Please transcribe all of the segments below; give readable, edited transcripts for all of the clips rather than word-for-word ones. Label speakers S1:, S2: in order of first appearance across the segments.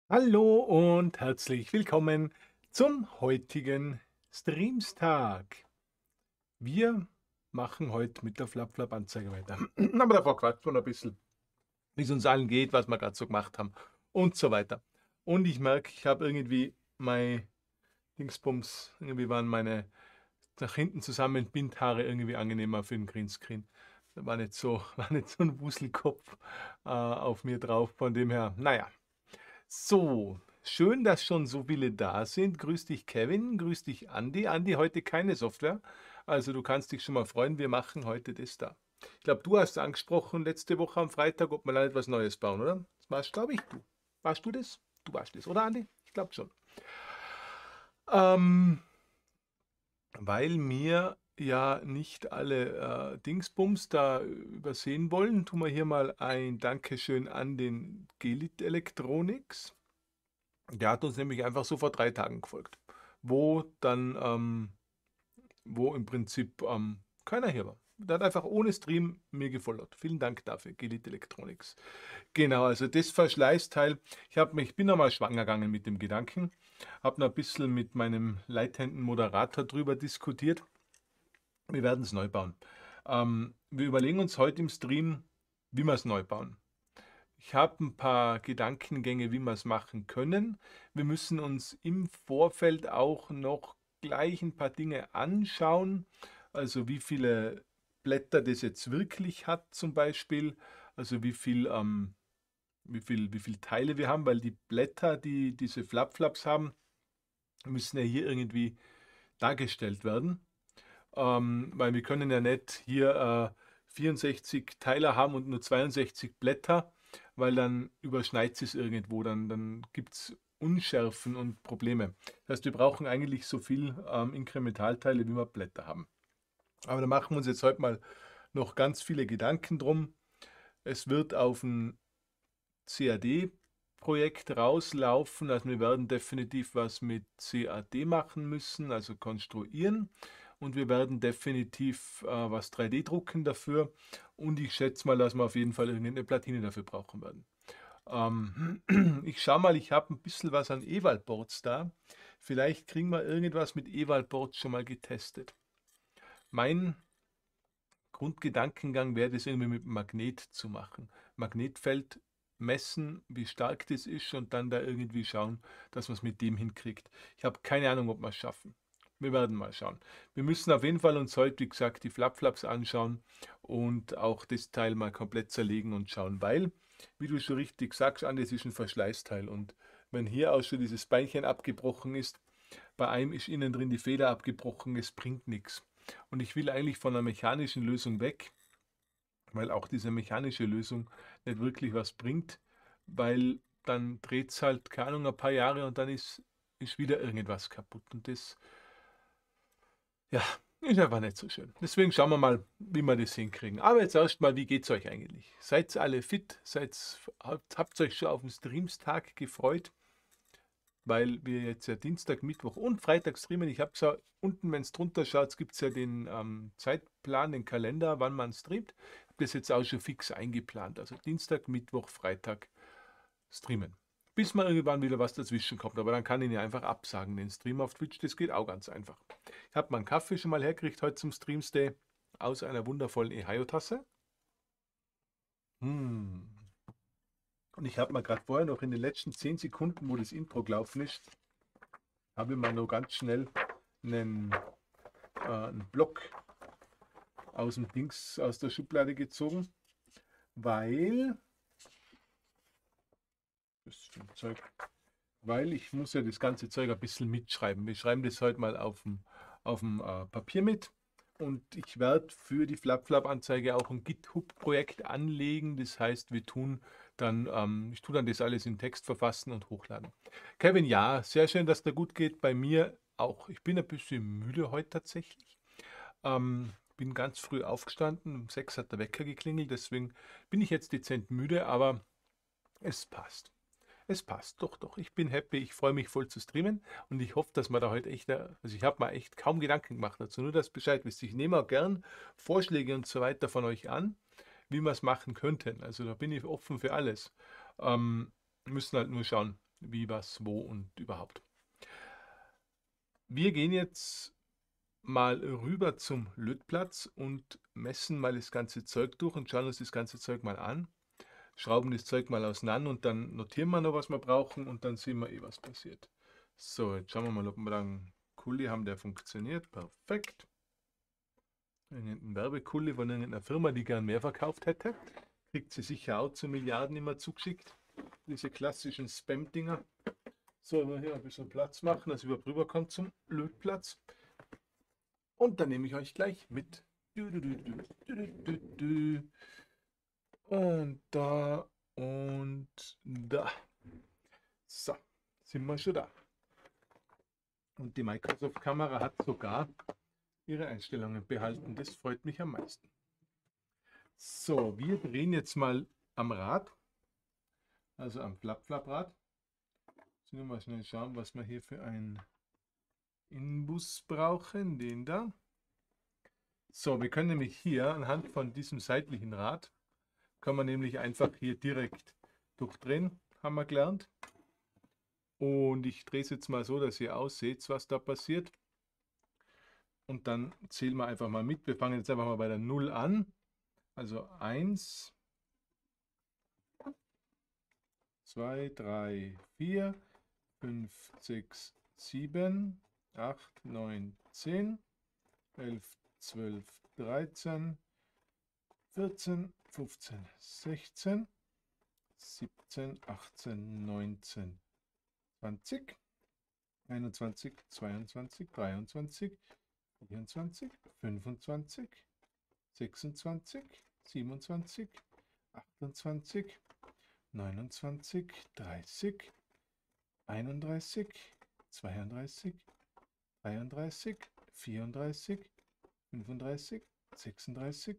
S1: Hallo und herzlich willkommen zum heutigen Streamstag. Wir machen heute mit der Flap-Flap-Anzeige weiter. Aber davor quatschen wir noch ein bisschen, wie es uns allen geht, was wir gerade so gemacht haben und so weiter. Und ich merke, ich habe irgendwie mein Dingsbums, irgendwie waren meine nach hinten zusammen Bindhaare irgendwie angenehmer für den Greenscreen. Da war nicht so, war nicht so ein Wuselkopf auf mir drauf. Von dem her, naja. So, schön, dass schon so viele da sind. Grüß dich, Kevin. Grüß dich, Andi. Andi, heute keine Software. Also du kannst dich schon mal freuen, wir machen heute das da. Ich glaube, du hast angesprochen letzte Woche am Freitag, ob wir da etwas Neues bauen, oder? Das warst, glaube ich, du. Warst du das? Du warst das, oder Andi? Ich glaube schon. Ähm, Weil mir ja nicht alle Dingsbums da übersehen wollen, tun wir hier mal ein Dankeschön an den Gelit Electronics. Der hat uns nämlich einfach so vor 3 Tagen gefolgt, wo dann, wo im Prinzip keiner hier war. Der hat einfach ohne Stream mir gefolgt. Vielen Dank dafür, Gelite Electronics. Genau, also das Verschleißteil. Ich bin einmal schwanger gegangen mit dem Gedanken, habe noch ein bisschen mit meinem leitenden Moderator drüber diskutiert. Wir werden es neu bauen. Wir überlegen uns heute im Stream, wie wir es neu bauen. Ich habe ein paar Gedankengänge, wie wir es machen können. Wir müssen uns im Vorfeld auch noch gleich ein paar Dinge anschauen. Also wie viele Blätter das jetzt wirklich hat zum Beispiel. Also wie viel Teile wir haben, weil die Blätter, die diese Flapflaps haben, müssen ja hier irgendwie dargestellt werden. Weil wir können ja nicht hier 64 Teiler haben und nur 62 Blätter, weil dann überschneit es irgendwo, dann gibt es Unschärfen und Probleme. Das heißt, wir brauchen eigentlich so viel Inkrementalteile, wie wir Blätter haben. Aber da machen wir uns jetzt heute mal noch ganz viele Gedanken drum. Es wird auf ein CAD-Projekt rauslaufen. Also wir werden definitiv was mit CAD machen müssen, also konstruieren. Und wir werden definitiv was 3D drucken dafür. Und ich schätze mal, dass wir auf jeden Fall irgendeine Platine dafür brauchen werden. Ich schaue mal, ich habe ein bisschen was an Ewald-Boards da. Vielleicht kriegen wir irgendwas mit Ewald-Boards schon mal getestet. Mein Grundgedankengang wäre das irgendwie mit dem Magnet zu machen. Magnetfeld messen, wie stark das ist und dann da irgendwie schauen, dass man es mit dem hinkriegt. Ich habe keine Ahnung, ob wir es schaffen. Wir werden mal schauen. Wir müssen auf jeden Fall uns heute, wie gesagt, die Flapflaps anschauen und auch das Teil mal komplett zerlegen und schauen, weil, wie du schon richtig sagst, Andi, das ist ein Verschleißteil und wenn hier auch schon dieses Beinchen abgebrochen ist, bei einem ist innen drin die Feder abgebrochen, es bringt nichts. Und ich will eigentlich von einer mechanischen Lösung weg, weil auch diese mechanische Lösung nicht wirklich was bringt, weil dann dreht es halt, keine Ahnung, ein paar Jahre und dann ist wieder irgendwas kaputt. Und das, ja, ist einfach nicht so schön. Deswegen schauen wir mal, wie wir das hinkriegen. Aber jetzt erstmal, wie geht es euch eigentlich? Seid ihr alle fit? Habt ihr euch schon auf den Streamstag gefreut? Weil wir jetzt ja Dienstag, Mittwoch und Freitag streamen. Ich habe gesagt, unten, wenn es drunter schaut, gibt es ja den Zeitplan, den Kalender, wann man streamt. Ich habe das jetzt auch schon fix eingeplant. Also Dienstag, Mittwoch, Freitag streamen. Bis mal irgendwann wieder was dazwischen kommt. Aber dann kann ich ja einfach absagen, den Stream auf Twitch. Das geht auch ganz einfach. Ich habe meinen Kaffee schon mal hergekriegt heute zum Streamstay aus einer wundervollen Ehio-Tasse. Hm. Und ich habe mal gerade vorher noch in den letzten 10 Sekunden, wo das Intro gelaufen ist, habe ich mal noch ganz schnell einen Block aus dem Dings, aus der Schublade gezogen, weil, das ist schon Zeug, weil ich muss ja das ganze Zeug ein bisschen mitschreiben. Wir schreiben das heute mal auf dem Papier mit. Und ich werde für die FlapFlap-Anzeige auch ein GitHub-Projekt anlegen. Das heißt, ich tue dann das alles in Text verfassen und hochladen. Kevin, ja, sehr schön, dass der gut geht. Bei mir auch. Ich bin ein bisschen müde heute tatsächlich. Bin ganz früh aufgestanden. Um 6 hat der Wecker geklingelt. Deswegen bin ich jetzt dezent müde, aber es passt. Es passt, doch, doch. Ich bin happy, ich freue mich voll zu streamen und ich hoffe, dass wir da heute echt, also ich habe mir echt kaum Gedanken gemacht dazu, nur dass Bescheid wisst. Ich nehme auch gern Vorschläge und so weiter von euch an, wie wir es machen könnten. Also da bin ich offen für alles. Wir müssen halt nur schauen. wie, was, wo und überhaupt. Wir gehen jetzt mal rüber zum Lötplatz und messen mal das ganze Zeug durch und schauen uns das ganze Zeug mal an. Schrauben das Zeug mal auseinander und dann notieren wir noch, was wir brauchen und dann sehen wir was passiert. So, jetzt schauen wir mal, ob wir da einen Kuli haben, der funktioniert. Perfekt. Irgendein Werbekuli von irgendeiner Firma, die gern mehr verkauft hätte. Kriegt sie sicher auch zu Milliarden immer zugeschickt. Diese klassischen Spam-Dinger. So, wir hier ein bisschen Platz machen, dass wir rüberkommen zum Lötplatz. Und dann nehme ich euch gleich mit. Und da und da. So, sind wir schon da. Und die Microsoft-Kamera hat sogar ihre Einstellungen behalten. Das freut mich am meisten. So, wir drehen jetzt mal am Rad, also am Flap-Flap-Rad. Jetzt müssen wir mal schnell schauen, was wir hier für einen Inbus brauchen. Den da. So, wir können nämlich hier anhand von diesem seitlichen Rad, kann man nämlich einfach hier direkt durchdrehen, haben wir gelernt. Und ich drehe es jetzt mal so, dass ihr ausseht, was da passiert. Und dann zählen wir einfach mal mit. Wir fangen jetzt einfach mal bei der 0 an. Also 1, 2, 3, 4, 5, 6, 7, 8, 9, 10, 11, 12, 13, 14, 15, 16, 17, 18, 19, 20, 21, 22, 23, 24, 25, 26, 27, 28, 29, 30, 31, 32, 33, 34, 35, 36,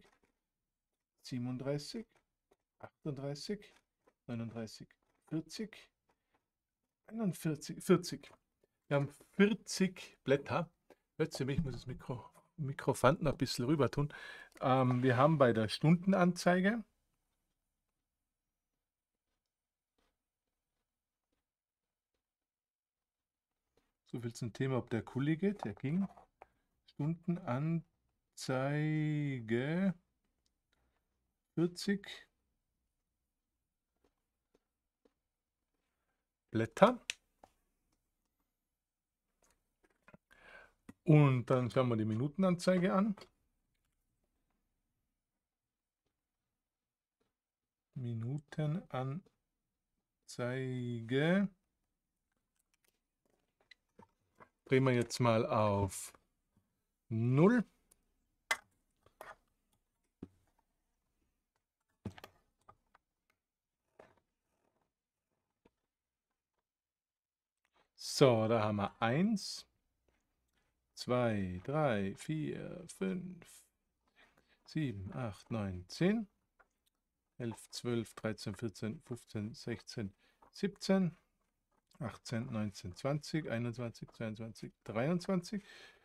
S1: 37, 38, 39, 40, 41, 40. Wir haben 40 Blätter. Hört ihr mich? Ich muss das Mikrofon ein bisschen rüber tun. Wir haben bei der Stundenanzeige so viel zum Thema, ob der Kuli geht. Der ging. Stundenanzeige 40 Blätter. Und dann schauen wir die Minutenanzeige an. Minutenanzeige. Drehen wir jetzt mal auf 0. So, da haben wir 1, 2, 3, 4, 5, 7, 8, 9, 10, 11, 12, 13, 14, 15, 16, 17, 18, 19, 20, 21, 22, 23,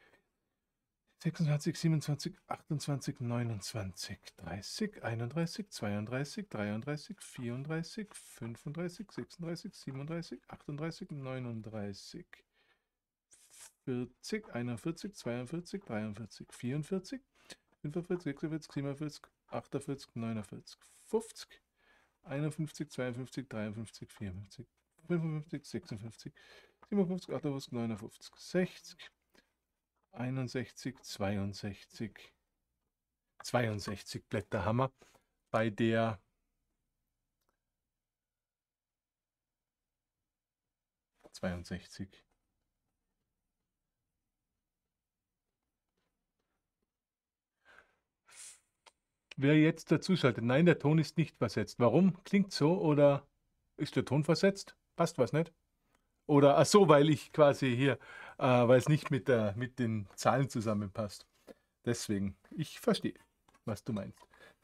S1: 26, 27, 28, 29, 30, 31, 32, 33, 34, 35, 36, 37, 38, 39, 40, 41, 42, 43, 44, 45, 46, 47, 48, 49, 50, 51, 52, 53, 54, 55, 56, 57, 58, 59, 60, 61, 62, 62 Blätter haben wir bei der 62. Wer jetzt dazuschaltet, nein, der Ton ist nicht versetzt. Warum? Klingt so oder ist der Ton versetzt? Passt was nicht? Oder ach so, weil ich quasi hier, weil es nicht mit den Zahlen zusammenpasst. Deswegen, ich verstehe, was du meinst.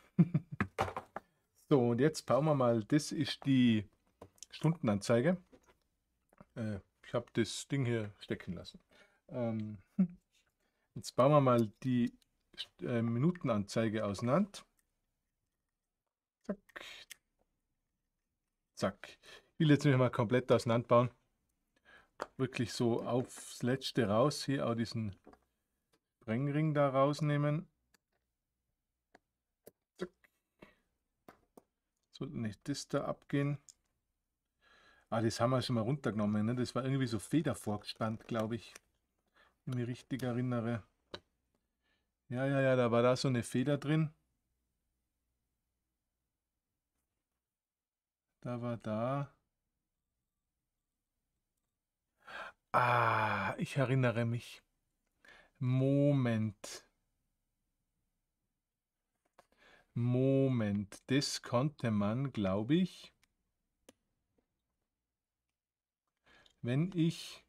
S1: So, und jetzt bauen wir mal, das ist die Stundenanzeige. Ich habe das Ding hier stecken lassen. Jetzt bauen wir mal die Minutenanzeige auseinander. Zack. Zack. will jetzt nicht mal komplett auseinanderbauen. Wirklich so aufs Letzte raus. Hier auch diesen Sprengring da rausnehmen. Sollte nicht das da abgehen. Ah, das haben wir schon mal runtergenommen. Ne? Das war irgendwie so Federvorgespannt, glaube ich. Wenn ich mich richtig erinnere. Ja, da war da so eine Feder drin. Da war da. Ah, ich erinnere mich. Moment. Moment. Das konnte man, glaube ich, wenn ich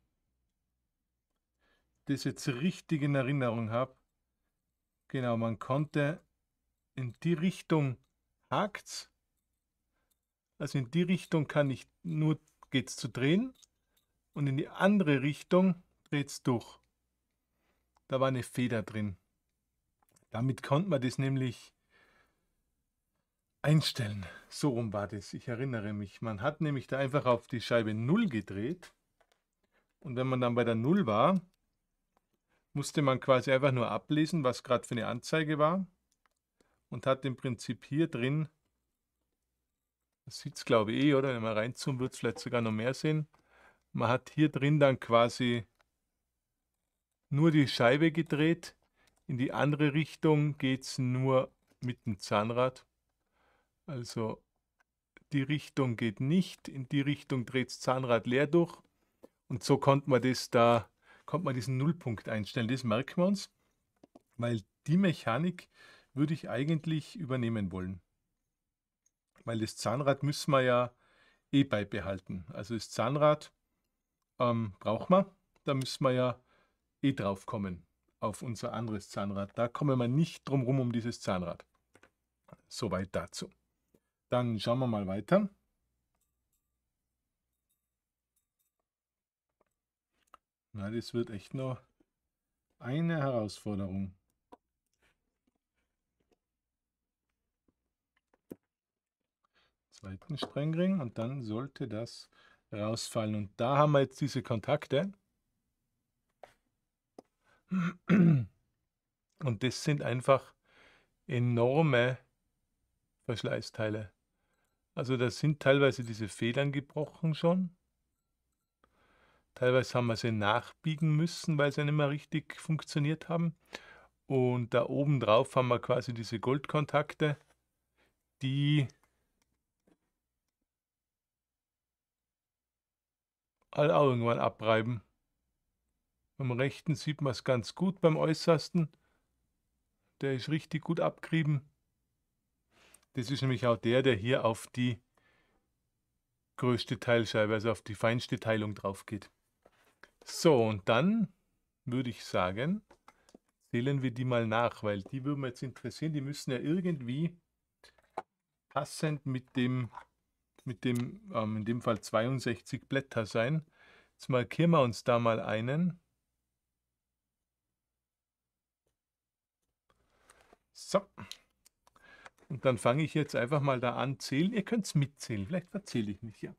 S1: das jetzt richtig in Erinnerung habe. Genau, man konnte in die Richtung hakt's. Also in die Richtung kann ich nur geht's zu drehen und in die andere Richtung dreht's durch. Da war eine Feder drin. Damit konnte man das nämlich einstellen. So rum war das. Ich erinnere mich. Man hat nämlich da einfach auf die Scheibe 0 gedreht. Und wenn man dann bei der 0 war, musste man quasi einfach nur ablesen, was gerade für eine Anzeige war. Und hat im Prinzip hier drin, das sieht es glaube ich oder? Wenn man reinzoomt, wird es vielleicht sogar noch mehr sehen. Man hat hier drin dann quasi nur die Scheibe gedreht. In die andere Richtung geht es nur mit dem Zahnrad. Also die Richtung geht nicht, in die Richtung dreht das Zahnrad leer durch. Und so konnte man diesen Nullpunkt einstellen. Das merken wir uns, weil die Mechanik würde ich eigentlich übernehmen wollen. Weil das Zahnrad müssen wir ja eh beibehalten. Also das Zahnrad braucht man, da müssen wir ja eh drauf kommen auf unser anderes Zahnrad. Da kommen wir nicht drum rum um dieses Zahnrad. Soweit dazu. Dann schauen wir mal weiter. Na, das wird echt noch eine Herausforderung. Zweiten Sprengring und dann sollte das rausfallen. Und da haben wir jetzt diese Kontakte. Und das sind einfach enorme Verschleißteile. Also da sind teilweise diese Federn gebrochen schon. Teilweise haben wir sie nachbiegen müssen, weil sie nicht mehr richtig funktioniert haben. Und da oben drauf haben wir quasi diese Goldkontakte, die all auch irgendwann abreiben. Am rechten sieht man es ganz gut beim äußersten. Der ist richtig gut abgerieben. Das ist nämlich auch der hier auf die größte Teilscheibe, also auf die feinste Teilung drauf geht. So, und dann würde ich sagen, zählen wir die mal nach, weil die würden wir jetzt interessieren. Die müssen ja irgendwie passend mit dem in dem Fall 62 Blätter sein. Jetzt markieren wir uns da mal einen. So. Und dann fange ich jetzt einfach mal da an zählen. Ihr könnt es mitzählen. Vielleicht verzähle ich mich ja.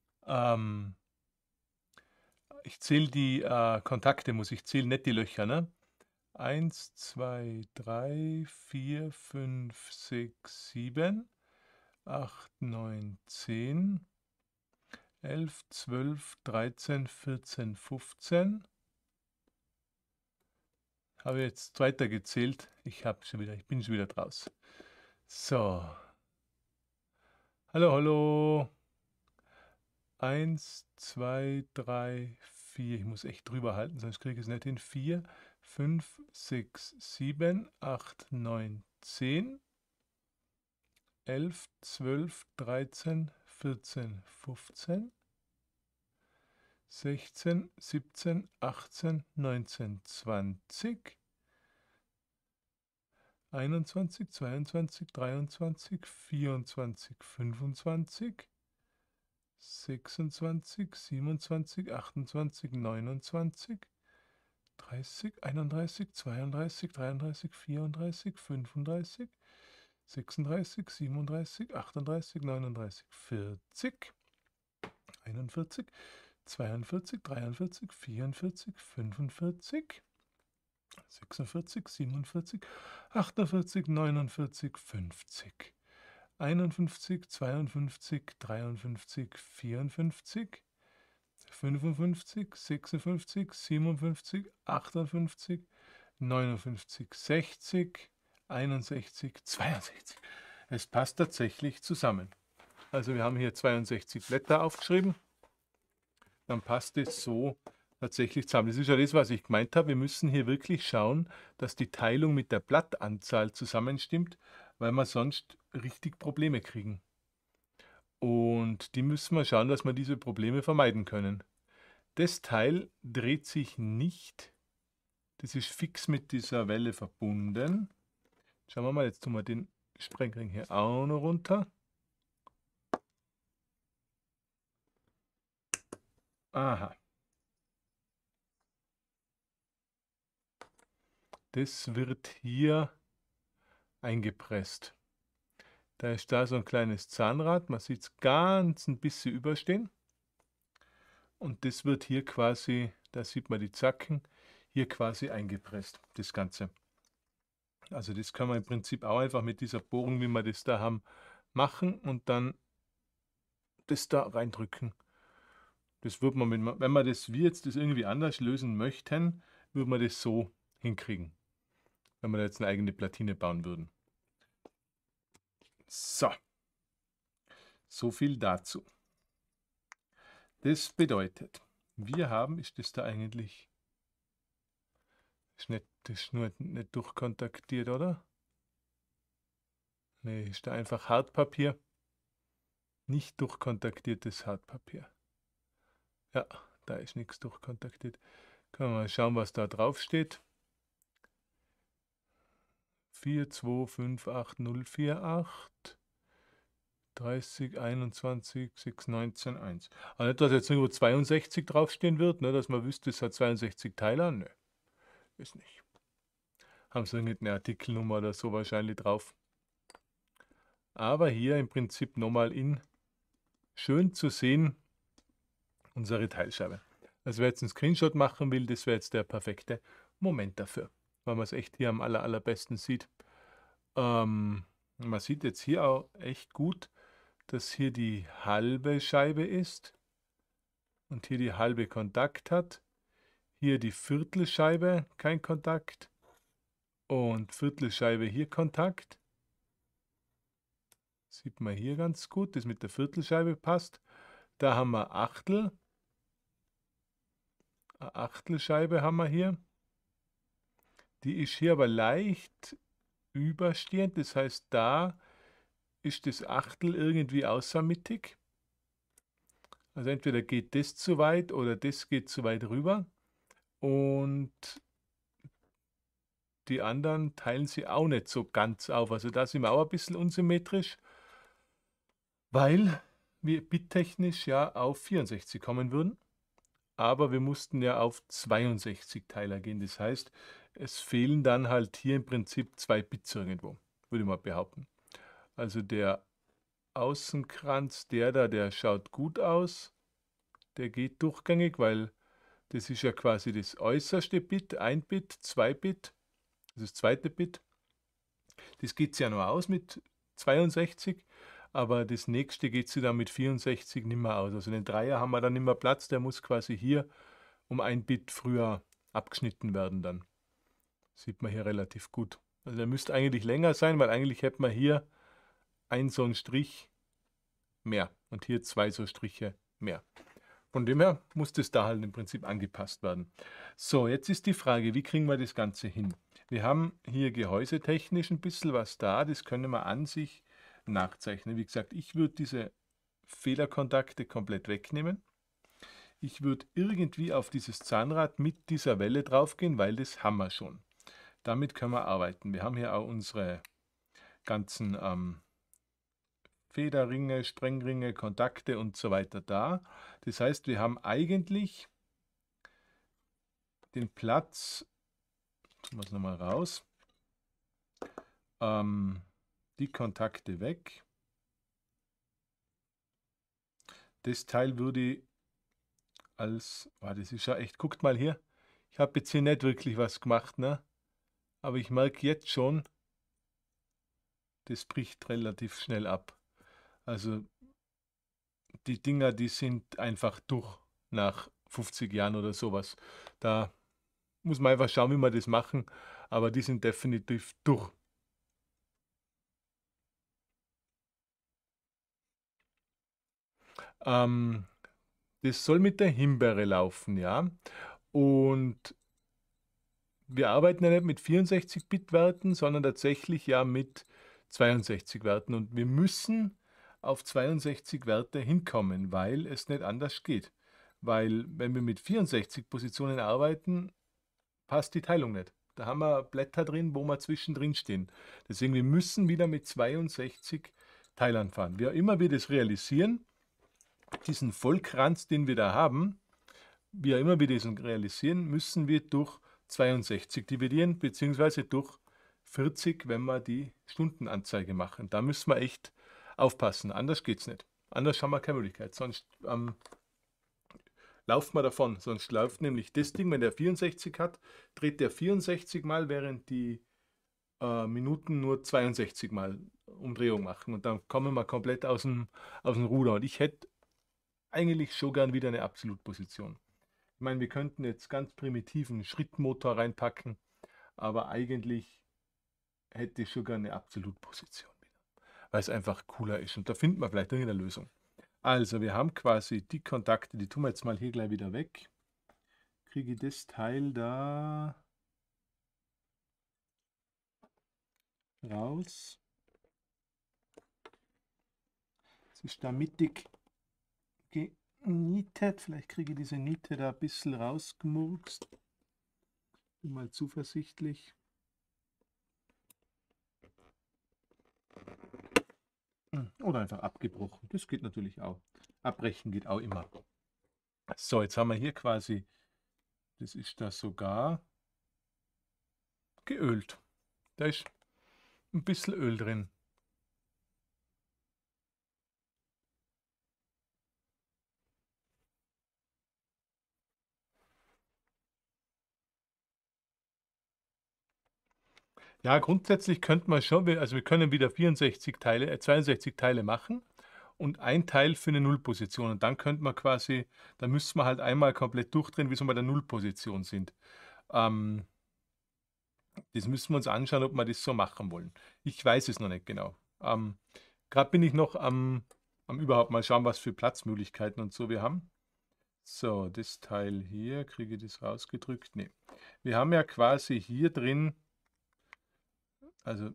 S1: Ich zähle die Kontakte, muss ich zählen, nicht die Löcher, ne? 1, 2, 3, 4, 5, 6, 7, 8, 9, 10, 11, 12, 13, 14, 15. Habe jetzt weiter gezählt. Ich bin schon wieder draus. So. Hallo, hallo. 1, 2, 3, 4. Ich muss echt drüber halten, sonst kriege ich es nicht hin. 4, 5, 6, 7, 8, 9, 10, 11, 12, 13, 14, 15, 16, 17, 18, 19, 20, 21, 22, 23, 24, 25, 26, 27, 28, 29, 30, 31, 32, 33, 34, 35, 36, 37, 38, 39, 40. 41, 42, 43, 44, 45, 46, 47, 48, 49, 50, 51, 52, 53, 54, 55, 56, 57, 58, 59, 60, 61, 62. Es passt tatsächlich zusammen. Also wir haben hier 62 Blätter aufgeschrieben. Dann passt es so tatsächlich zusammen. Das ist ja das, was ich gemeint habe. Wir müssen hier wirklich schauen, dass die Teilung mit der Blattanzahl zusammenstimmt, weil wir sonst richtig Probleme kriegen. Und die müssen wir schauen, dass wir diese Probleme vermeiden können. Das Teil dreht sich nicht. Das ist fix mit dieser Welle verbunden. Schauen wir mal, jetzt tun wir den Sprengring hier auch noch runter. Aha. Das wird hier eingepresst. Da ist da so ein kleines Zahnrad. Man sieht es ganz ein bisschen überstehen. Und das wird hier quasi, da sieht man die Zacken, hier quasi eingepresst, das Ganze. Also das kann man im Prinzip auch einfach mit dieser Bohrung, wie wir das da haben, machen und dann das da reindrücken. Das wird man, wenn man das, wie jetzt das irgendwie anders lösen möchten, würde man das so hinkriegen, wenn wir da jetzt eine eigene Platine bauen würden. So, so viel dazu. Das bedeutet, wir haben, ist das da eigentlich, das ist nur nicht durchkontaktiert, oder? Ne, ist da einfach Hartpapier, nicht durchkontaktiertes Hartpapier. Ja, da ist nichts durchkontaktiert. Können wir mal schauen, was da drauf steht. 4258048 30, 21, 6, 19, 1. Aber nicht, dass jetzt irgendwo 62 draufstehen wird, ne, dass man wüsste, es hat 62 Teiler. Ne, ist nicht. Haben sie irgendeine Artikelnummer oder so wahrscheinlich drauf. Aber hier im Prinzip nochmal in schön zu sehen, unsere Teilscheibe. Also wer jetzt einen Screenshot machen will, das wäre jetzt der perfekte Moment dafür, weil man es echt hier am allerbesten sieht. Man sieht jetzt hier auch echt gut, dass hier die halbe Scheibe ist und hier die halbe Kontakt hat. Hier die Viertelscheibe kein Kontakt und Viertelscheibe hier Kontakt. Sieht man hier ganz gut, das mit der Viertelscheibe passt. Da haben wir Achtel. Eine Achtelscheibe haben wir hier. Die ist hier aber leicht überstehend, das heißt, da ist das Achtel irgendwie außermittig. Also entweder geht das zu weit oder das geht zu weit rüber. Und die anderen teilen sie auch nicht so ganz auf. Also da sind wir auch ein bisschen unsymmetrisch, weil wir bittechnisch ja auf 64 kommen würden. Aber wir mussten ja auf 62 Teiler gehen. Das heißt, es fehlen dann halt hier im Prinzip 2 Bits irgendwo, würde ich mal behaupten. Also der Außenkranz, der schaut gut aus. Der geht durchgängig, weil das ist ja quasi das äußerste Bit, 1 Bit, 2 Bit, das zweite Bit. Das geht es ja noch aus mit 62, aber das nächste geht sie dann mit 64 nicht mehr aus. Also den Dreier haben wir dann nicht mehr Platz, der muss quasi hier um 1 Bit früher abgeschnitten werden dann. Sieht man hier relativ gut. Also der müsste eigentlich länger sein, weil eigentlich hätte man hier einen so einen Strich mehr und hier 2 so Striche mehr. Von dem her muss das da halt im Prinzip angepasst werden. So, jetzt ist die Frage, wie kriegen wir das Ganze hin? Wir haben hier gehäusetechnisch ein bisschen was da, das können wir an sich nachzeichnen. Wie gesagt, ich würde diese Federkontakte komplett wegnehmen. Ich würde irgendwie auf dieses Zahnrad mit dieser Welle draufgehen, weil das haben wir schon. Damit können wir arbeiten. Wir haben hier auch unsere ganzen Federringe, Sprengringe, Kontakte und so weiter da. Das heißt, wir haben eigentlich den Platz, tun wir es nochmal raus, die Kontakte weg. Das Teil würde ich als, das ist ja echt, guckt mal hier, ich habe jetzt hier nicht wirklich was gemacht, ne? Aber ich merke jetzt schon, das bricht relativ schnell ab. Also die Dinger, die sind einfach durch nach 50 Jahren oder sowas. Da muss man einfach schauen, wie wir das machen, aber die sind definitiv durch. Ähm, Das soll mit der Himbeere laufen, ja. Und wir arbeiten ja nicht mit 64-Bit-Werten, sondern tatsächlich ja mit 62 Werten. Und wir müssen auf 62 Werte hinkommen, weil es nicht anders geht. Weil wenn wir mit 64 Positionen arbeiten, passt die Teilung nicht. Da haben wir Blätter drin, wo wir zwischendrin stehen. Deswegen, wir müssen wieder mit 62 Teilern fahren. Wie auch immer wir das realisieren, diesen Vollkranz, den wir da haben, wie auch immer wir diesen realisieren, müssen wir durch 62 dividieren, beziehungsweise durch 40, wenn wir die Stundenanzeige machen. Da müssen wir echt aufpassen, anders geht es nicht. Anders haben wir keine Möglichkeit, sonst laufen wir davon. Sonst läuft nämlich das Ding, wenn der 64 hat, dreht der 64 Mal, während die Minuten nur 62 Mal Umdrehung machen. Und dann kommen wir komplett aus dem Ruder. Und ich hätte eigentlich schon gern wieder eine Absolutposition. Ich meine, wir könnten jetzt ganz primitiven Schrittmotor reinpacken, aber eigentlich hätte ich schon gerne eine Absolutposition wieder, weil es einfach cooler ist. Und da finden wir vielleicht irgendeine Lösung. Also, wir haben quasi die Kontakte, die tun wir jetzt mal hier gleich wieder weg. Kriege ich das Teil da raus. Es ist da mittig genietet. Vielleicht kriege ich diese Niete da ein bisschen rausgemurkst. Bin mal zuversichtlich. Oder einfach abgebrochen. Das geht natürlich auch. Abbrechen geht auch immer. So, jetzt haben wir hier quasi, das ist da sogar geölt. Da ist ein bisschen Öl drin. Ja, grundsätzlich könnte man schon, also wir können wieder 64 Teile, 62 Teile machen und ein Teil für eine Nullposition. Und dann könnte man quasi, da müsste man halt einmal komplett durchdrehen, bis wir bei der Nullposition sind. Ähm, Das müssen wir uns anschauen, ob wir das so machen wollen. Ich weiß es noch nicht genau. Gerade bin ich noch am überhaupt mal schauen, was für Platzmöglichkeiten und so wir haben. So, das Teil hier, kriege ich das rausgedrückt? Nee. Wir haben ja quasi hier drin, also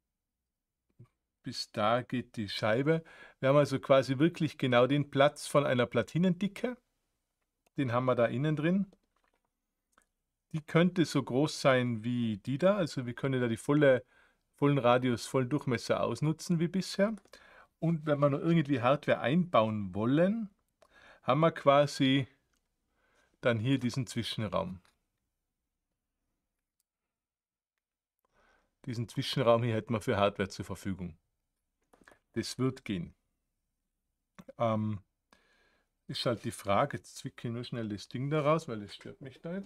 S1: bis da geht die Scheibe. Wir haben also quasi wirklich genau den Platz von einer Platinendicke. Den haben wir da innen drin. Die könnte so groß sein wie die da. Also wir können da die vollen Radius, vollen Durchmesser ausnutzen wie bisher. Und wenn wir noch irgendwie Hardware einbauen wollen, haben wir quasi dann hier diesen Zwischenraum. Diesen Zwischenraum hier hätten wir für Hardware zur Verfügung. Das wird gehen. Ähm, Ist halt die Frage, jetzt zwicke ich nur schnell das Ding da raus, weil es stört mich da nicht.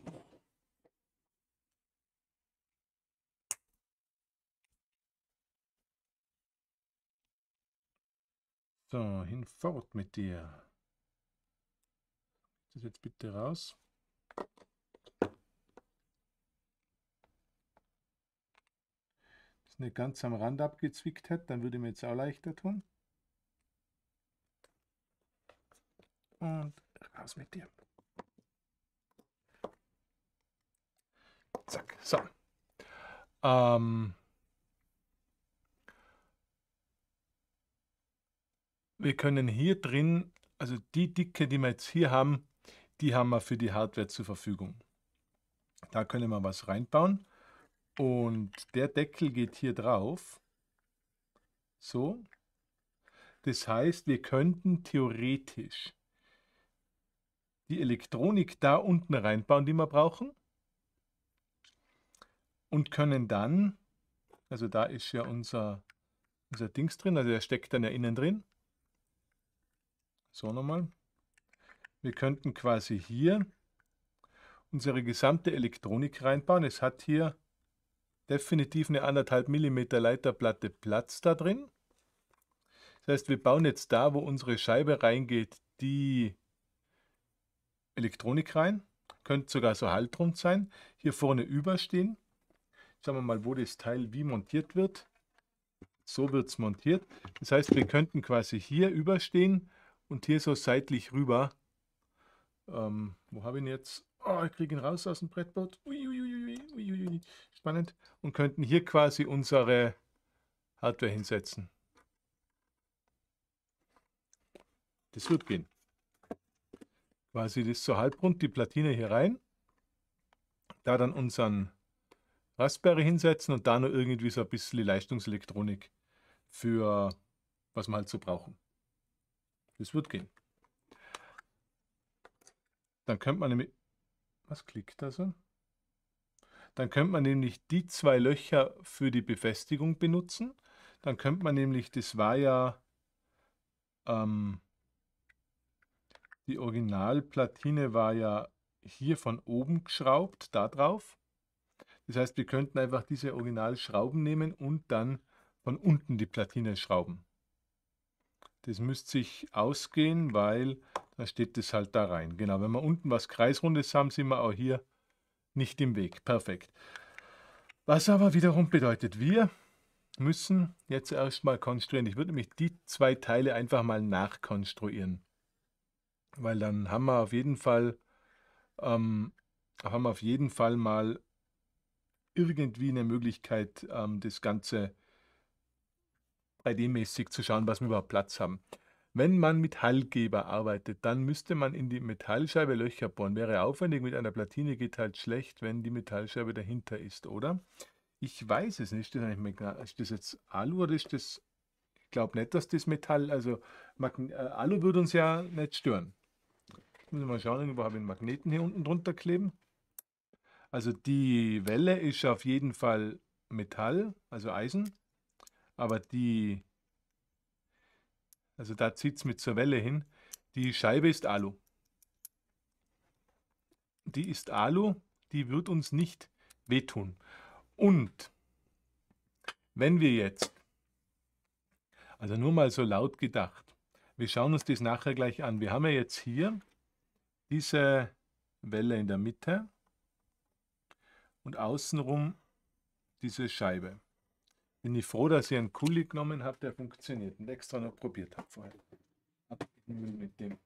S1: So, hinfort mit dir. Das jetzt bitte raus. Das nicht ganz am Rand abgezwickt hat, dann würde mir jetzt auch leichter tun. Und raus mit dir. Zack, so. Wir können hier drin, also die Dicke, die wir jetzt hier haben, die haben wir für die Hardware zur Verfügung. Da können wir was reinbauen. Und der Deckel geht hier drauf. So. Das heißt, wir könnten theoretisch die Elektronik da unten reinbauen, die wir brauchen. Und können dann, also da ist ja unser Dings drin, also der steckt dann ja innen drin. So nochmal. Wir könnten quasi hier unsere gesamte Elektronik reinbauen. Es hat hier definitiv eine 1,5 mm Leiterplatte Platz da drin. Das heißt, wir bauen jetzt da, wo unsere Scheibe reingeht, die Elektronik rein. Könnte sogar so halbrund sein. Hier vorne überstehen. Schauen wir mal, wo das Teil wie montiert wird. So wird es montiert. Das heißt, wir könnten quasi hier überstehen und hier so seitlich rüber. Wo habe ich ihn jetzt? Oh, ich kriege ihn raus aus dem Brettboard. Uiuiui. Spannend. Und könnten hier quasi unsere Hardware hinsetzen. Das wird gehen. Quasi das so halbrund, die Platine hier rein. Da dann unseren Raspberry hinsetzen und da noch irgendwie so ein bisschen Leistungselektronik für was wir halt so brauchen. Das wird gehen. Dann könnte man nämlich, was klickt da so? Dann könnte man nämlich die 2 Löcher für die Befestigung benutzen. Dann könnte man nämlich, das war ja die Originalplatine war ja hier von oben geschraubt, da drauf. Das heißt, wir könnten einfach diese Originalschrauben nehmen und dann von unten die Platine schrauben. Das müsste sich ausgehen, weil da steht das halt da rein. Genau, wenn wir unten was Kreisrundes haben, sind wir auch hier nicht im Weg. Perfekt. Was aber wiederum bedeutet, wir müssen jetzt erstmal konstruieren. Ich würde nämlich die 2 Teile einfach mal nachkonstruieren. Weil dann haben wir auf jeden Fall, mal irgendwie eine Möglichkeit, das Ganze 3D-mäßig zu schauen, was wir überhaupt Platz haben. Wenn man mit Hallgeber arbeitet, dann müsste man in die Metallscheibe Löcher bohren. Wäre aufwendig, mit einer Platine geht halt schlecht, wenn die Metallscheibe dahinter ist, oder? Ich weiß es nicht. Ist das jetzt Alu oder ist das... Ich glaube nicht, dass das Metall... Also Alu würde uns ja nicht stören. Jetzt muss ich mal schauen, irgendwo habe ich einen Magneten hier unten drunter kleben. Also die Welle ist auf jeden Fall Metall, also Eisen. Aber also da zieht es mit zur Welle hin. Die Scheibe ist Alu. Die ist Alu, die wird uns nicht wehtun. Und wenn wir jetzt, also nur mal so laut gedacht, wir schauen uns das nachher gleich an. Wir haben ja jetzt hier diese Welle in der Mitte und außenrum diese Scheibe. Bin ich froh, dass ich einen Kuli genommen habe, der funktioniert und extra noch probiert habe vorher. Mit dem.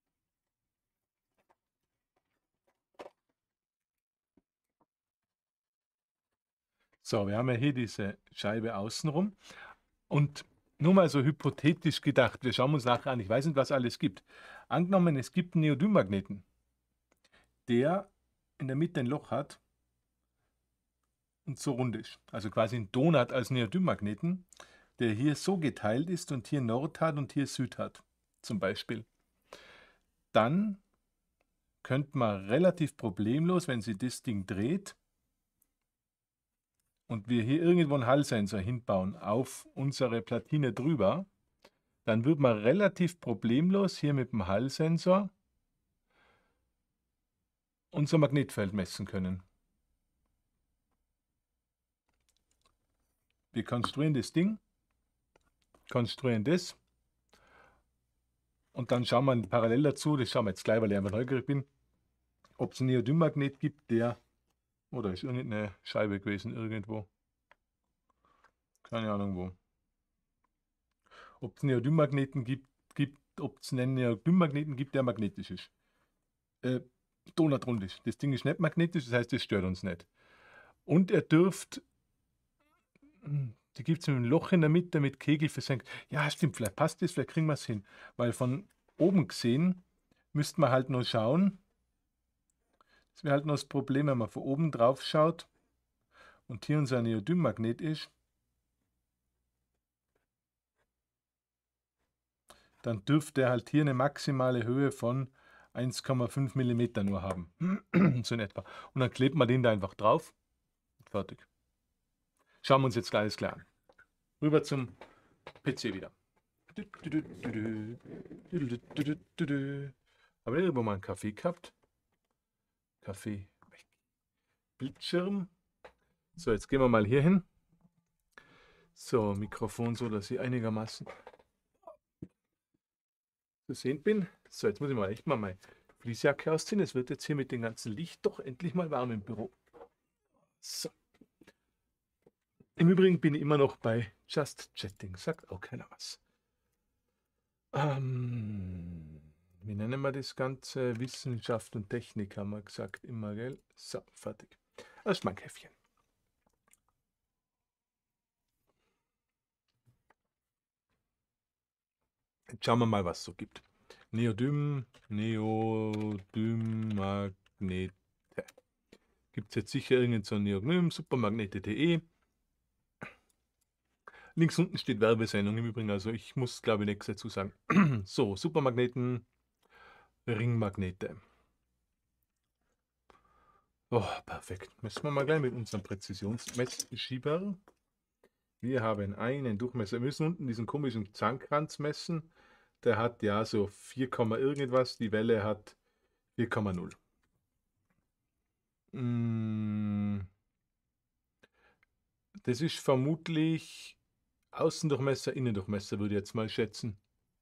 S1: So, wir haben ja hier diese Scheibe außenrum und nur mal so hypothetisch gedacht, wir schauen uns nachher an, ich weiß nicht, was alles gibt. Angenommen, es gibt einen Neodym-Magneten, der in der Mitte ein Loch hat und so rund ist. Also quasi ein Donut als Neodym-Magneten, der hier so geteilt ist und hier Nord hat und hier Süd hat, zum Beispiel. Dann könnte man relativ problemlos, wenn sie das Ding dreht und wir hier irgendwo einen Hall-Sensor hinbauen auf unsere Platine drüber, dann wird man relativ problemlos hier mit dem Hall-Sensor unser Magnetfeld messen können. Wir konstruieren das Ding, konstruieren das und dann schauen wir parallel dazu, das schauen wir jetzt gleich, weil ich einfach neugierig bin, ob es einen Neodym-Magnet gibt, der, oder ist irgendeine Scheibe gewesen irgendwo, keine Ahnung wo. Ob es Neodym-Magneten gibt, ob es einen Neodym-Magneten gibt, der magnetisch ist. Donutrund ist. Das Ding ist nicht magnetisch, das heißt, es stört uns nicht. Und er dürft, die gibt es mit einem Loch in der Mitte mit Kegel versenkt. Ja, stimmt, vielleicht passt das, vielleicht kriegen wir es hin. Weil von oben gesehen müsste man halt nur schauen. Das wäre halt nur das Problem, wenn man von oben drauf schaut und hier unser Neodym-Magnet ist. Dann dürfte er halt hier eine maximale Höhe von 1,5 mm nur haben. So in etwa. Und dann klebt man den da einfach drauf. Fertig. Schauen wir uns jetzt gleich alles klar an. Rüber zum PC wieder. Haben wir irgendwo mal einen Kaffee gehabt? Kaffee. Bildschirm. So, jetzt gehen wir mal hier hin. So, Mikrofon, so dass ich einigermaßen zu sehen bin. So, jetzt muss ich mal echt mal meine Fließjacke ausziehen. Es wird jetzt hier mit dem ganzen Licht doch endlich mal warm im Büro. So. Im Übrigen bin ich immer noch bei Just Chatting. Sagt auch keiner was. Wie nennen wir das Ganze? Wissenschaft und Technik haben wir gesagt immer, gell? So, fertig. Das ist mein Käffchen. Jetzt schauen wir mal, was es so gibt. Neodym-Magnete. Gibt es jetzt sicher irgendein so Neodym, Supermagnete.de. Links unten steht Werbesendung im Übrigen, also ich muss, glaube ich, nichts dazu sagen. So, Supermagneten, Ringmagnete. Oh, perfekt. Messen wir mal gleich mit unserem Präzisionsmessschieber. Wir haben einen Durchmesser. Wir müssen unten diesen komischen Zahnkranz messen. Der hat ja so 4, irgendwas. Die Welle hat 4,0. Das ist vermutlich Außendurchmesser, Innendurchmesser, würde ich jetzt mal schätzen.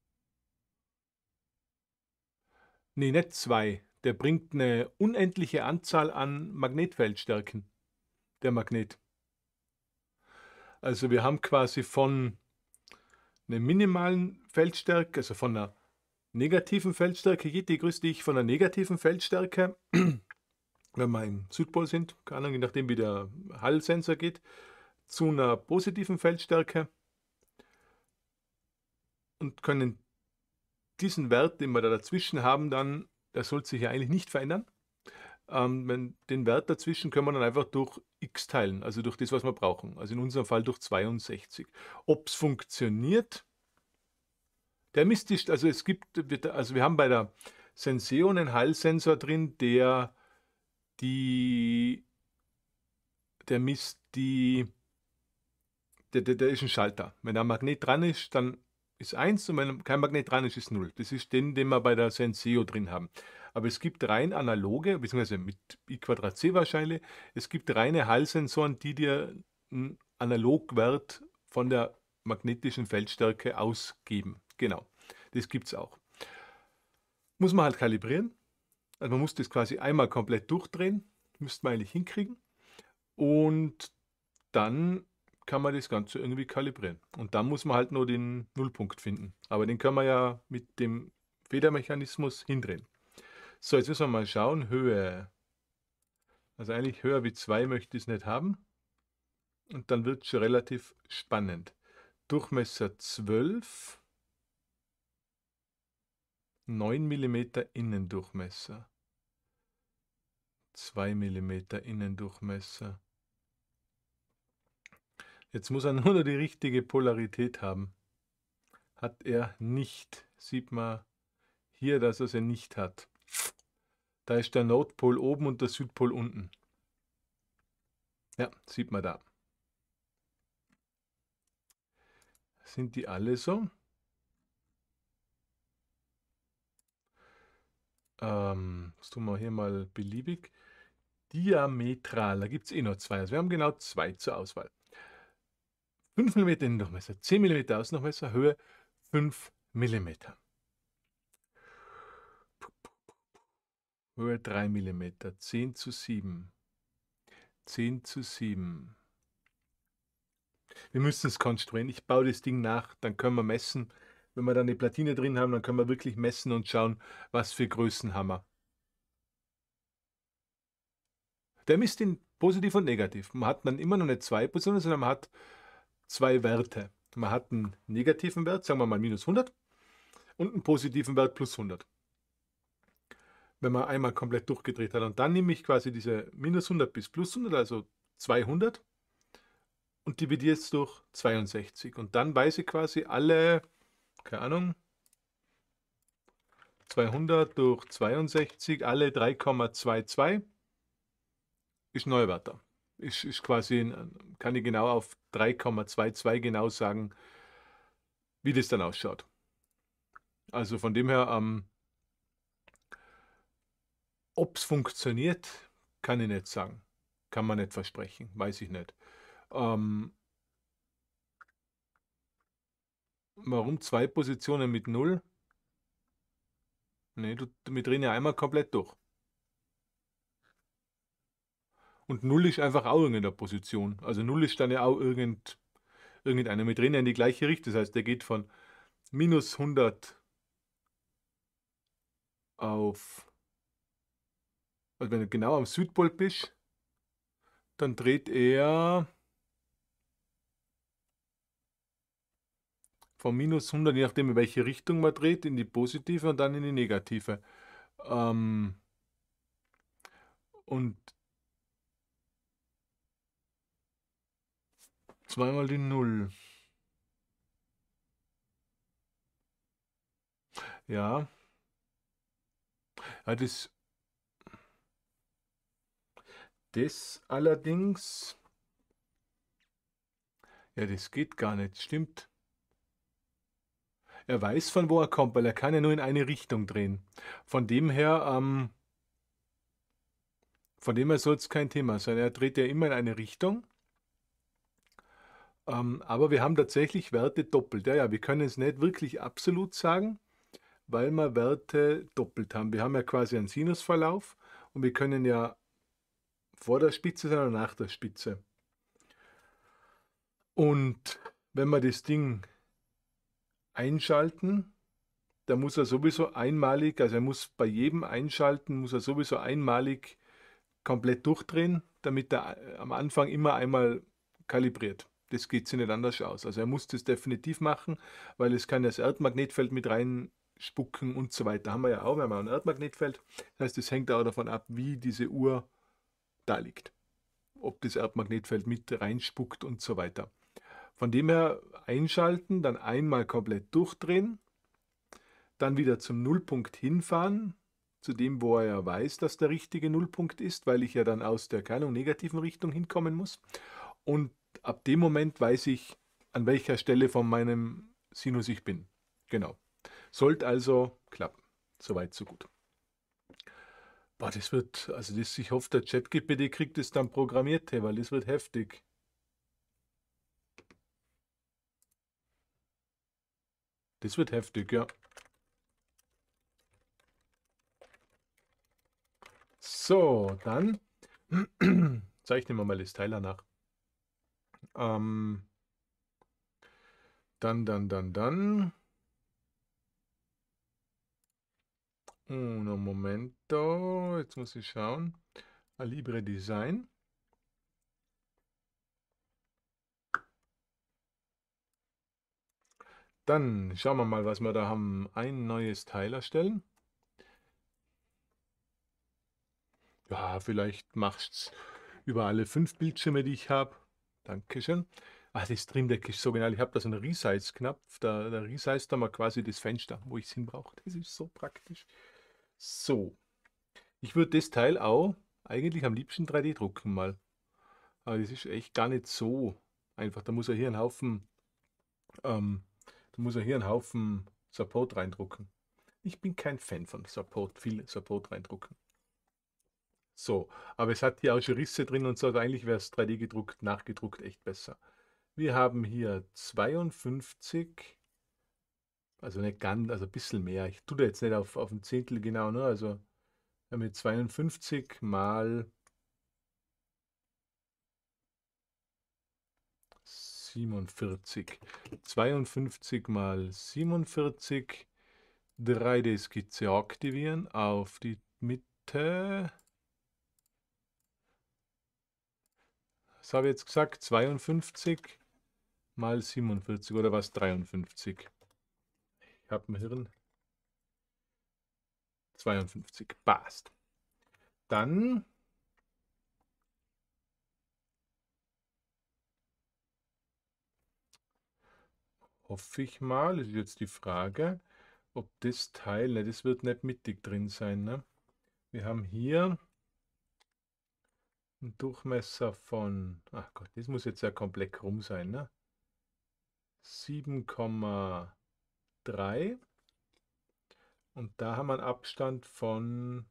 S1: Nee, nicht 2. Der bringt eine unendliche Anzahl an Magnetfeldstärken, der Magnet. Also wir haben quasi von einer minimalen Feldstärke, also von einer negativen Feldstärke, je größte ich von einer negativen Feldstärke, wenn wir im Südpol sind, keine Ahnung, je nachdem wie der Hallsensor geht, zu einer positiven Feldstärke und können diesen Wert, den wir da dazwischen haben, dann, der soll sich ja eigentlich nicht verändern. Den Wert dazwischen können wir dann einfach durch x teilen, also durch das, was wir brauchen. Also in unserem Fall durch 62. Ob es funktioniert, der misst ist, also es gibt, also wir haben bei der Senseo einen Hallsensor drin, der misst der ist ein Schalter. Wenn da ein Magnet dran ist, dann ist 1 und wenn kein Magnet dran ist, ist 0. Das ist den wir bei der Senseo drin haben. Aber es gibt rein analoge, beziehungsweise mit I²C wahrscheinlich, es gibt reine Hallsensoren, die dir einen Analogwert von der magnetischen Feldstärke ausgeben. Genau, das gibt es auch. Muss man halt kalibrieren. Also man muss das quasi einmal komplett durchdrehen. Müsste man eigentlich hinkriegen. Und dann kann man das Ganze irgendwie kalibrieren. Und dann muss man halt nur den Nullpunkt finden. Aber den können wir ja mit dem Federmechanismus hindrehen. So, jetzt müssen wir mal schauen. Höhe. Also eigentlich höher wie 2 möchte ich es nicht haben. Und dann wird es schon relativ spannend. Durchmesser 12. 9 mm Innendurchmesser. 2 mm Innendurchmesser. Jetzt muss er nur noch die richtige Polarität haben. Hat er nicht. Sieht man hier, dass er sie nicht hat. Da ist der Nordpol oben und der Südpol unten. Ja, sieht man da. Sind die alle so? Das tun wir hier mal beliebig. Diametral, da gibt es eh noch 2. Also wir haben genau 2 zur Auswahl. 5 mm Innendurchmesser, 10 mm Außendurchmesser, Höhe 5 mm. Höhe 3 mm, 10:7. 10:7. Wir müssen es konstruieren. Ich baue das Ding nach, dann können wir messen. Wenn wir da eine Platine drin haben, dann können wir wirklich messen und schauen, was für Größen haben wir. Der misst in positiv und negativ. Man hat dann immer noch nicht 2 Positionen, sondern man hat 2 Werte. Man hat einen negativen Wert, sagen wir mal minus 100, und einen positiven Wert plus 100. Wenn man einmal komplett durchgedreht hat. Und dann nehme ich quasi diese minus 100 bis plus 100, also 200, und dividiere es durch 62. Und dann weiß ich quasi alle, keine Ahnung, 200 durch 62, alle 3,22 ist Neuwärter. Ist quasi, kann ich genau auf 3,22 genau sagen, wie das dann ausschaut. Also von dem her, ob es funktioniert, kann ich nicht sagen. Kann man nicht versprechen, weiß ich nicht. Ähm, warum zwei Positionen mit 0? Ne, wir drehen ja einmal komplett durch. Und 0 ist einfach auch irgendeine Position. Also 0 ist dann ja auch irgendeiner. Wir drehen ja in die gleiche Richtung. Das heißt, der geht von minus 100 auf, also wenn du genau am Südpol bist, dann dreht er von minus 100, je nachdem in welche Richtung man dreht, in die positive und dann in die negative. Ähm, und zweimal die 0. Ja, ja das allerdings, ja, das geht gar nicht, stimmt. Er weiß, von wo er kommt, weil er kann ja nur in eine Richtung drehen. Von dem her, soll es kein Thema sein. Er dreht ja immer in eine Richtung. Aber wir haben tatsächlich Werte doppelt. Ja, ja, wir können es nicht wirklich absolut sagen, weil wir Werte doppelt haben. Wir haben ja quasi einen Sinusverlauf und wir können ja vor der Spitze sein oder nach der Spitze. Und wenn wir das Ding einschalten, dann muss er sowieso einmalig, also er muss bei jedem Einschalten, muss er sowieso einmalig komplett durchdrehen, damit er am Anfang immer einmal kalibriert. Das geht sich nicht anders aus. Also er muss das definitiv machen, weil es kann das Erdmagnetfeld mit reinspucken und so weiter. Haben wir ja auch, wir haben auch ein Erdmagnetfeld. Das heißt, es hängt auch davon ab, wie diese Uhr da liegt. Ob das Erdmagnetfeld mit reinspuckt und so weiter. Von dem her einschalten, dann einmal komplett durchdrehen, dann wieder zum Nullpunkt hinfahren, zu dem, wo er ja weiß, dass der richtige Nullpunkt ist, weil ich ja dann aus der, keine Ahnung, negativen Richtung hinkommen muss. Und ab dem Moment weiß ich, an welcher Stelle von meinem Sinus ich bin. Genau. Sollte also klappen. Soweit, so gut. Boah, das wird, also das, ich hoffe, der ChatGPT kriegt es dann programmiert, weil das wird heftig. Das wird heftig, ja. So, dann zeichnen wir mal das Teiler nach. Ähm, dann. Uno momento. Jetzt muss ich schauen. A Libre Design. Dann schauen wir mal, was wir da haben. Ein neues Teil erstellen. Ja, vielleicht machst du über alle 5 Bildschirme, die ich habe. Dankeschön. Ah, das Stream Deck ist so genial. Ich habe da so einen Resize-Knopf. Da resize da mal quasi das Fenster, wo ich es hin brauche. Das ist so praktisch. So. Ich würde das Teil auch eigentlich am liebsten 3D drucken mal. Aber das ist echt gar nicht so einfach. Ähm, da muss er hier einen Haufen Support reindrucken. Ich bin kein Fan von Support, viel Support reindrucken. So, aber es hat hier auch schon Risse drin und so, also eigentlich wäre es 3D gedruckt, nachgedruckt echt besser. Wir haben hier 52, also nicht ganz, also ein bisschen mehr. Ich tue da jetzt nicht auf ein Zehntel genau, ne? Also wir haben hier 52 mal 47. 52 mal 47. 3D-Skizze aktivieren auf die Mitte. Was habe ich jetzt gesagt? 52 mal 47 oder was? 53. Ich habe ein Hirn. 52. Passt. Dann hoffe ich mal, ist jetzt die Frage, ob das Teil, ne, das wird nicht mittig drin sein. Ne? Wir haben hier einen Durchmesser von, ach Gott, das muss jetzt ja komplett rum sein. Ne? 7,5 3 und da haben wir einen Abstand von,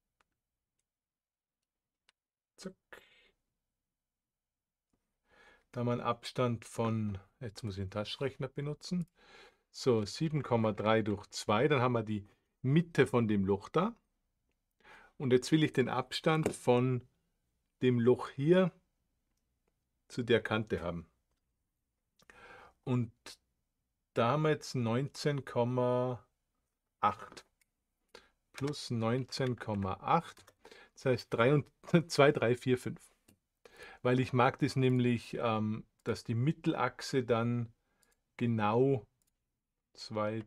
S1: zack, da haben wir einen Abstand von, jetzt muss ich den Taschenrechner benutzen, so 7,3 durch 2, dann haben wir die Mitte von dem Loch da. Und jetzt will ich den Abstand von dem Loch hier zu der Kante haben. Und da haben wir jetzt 19,8 plus 19,8, das heißt 2, 3, 4, 5. Weil ich mag das nämlich, dass die Mittelachse dann genau 2,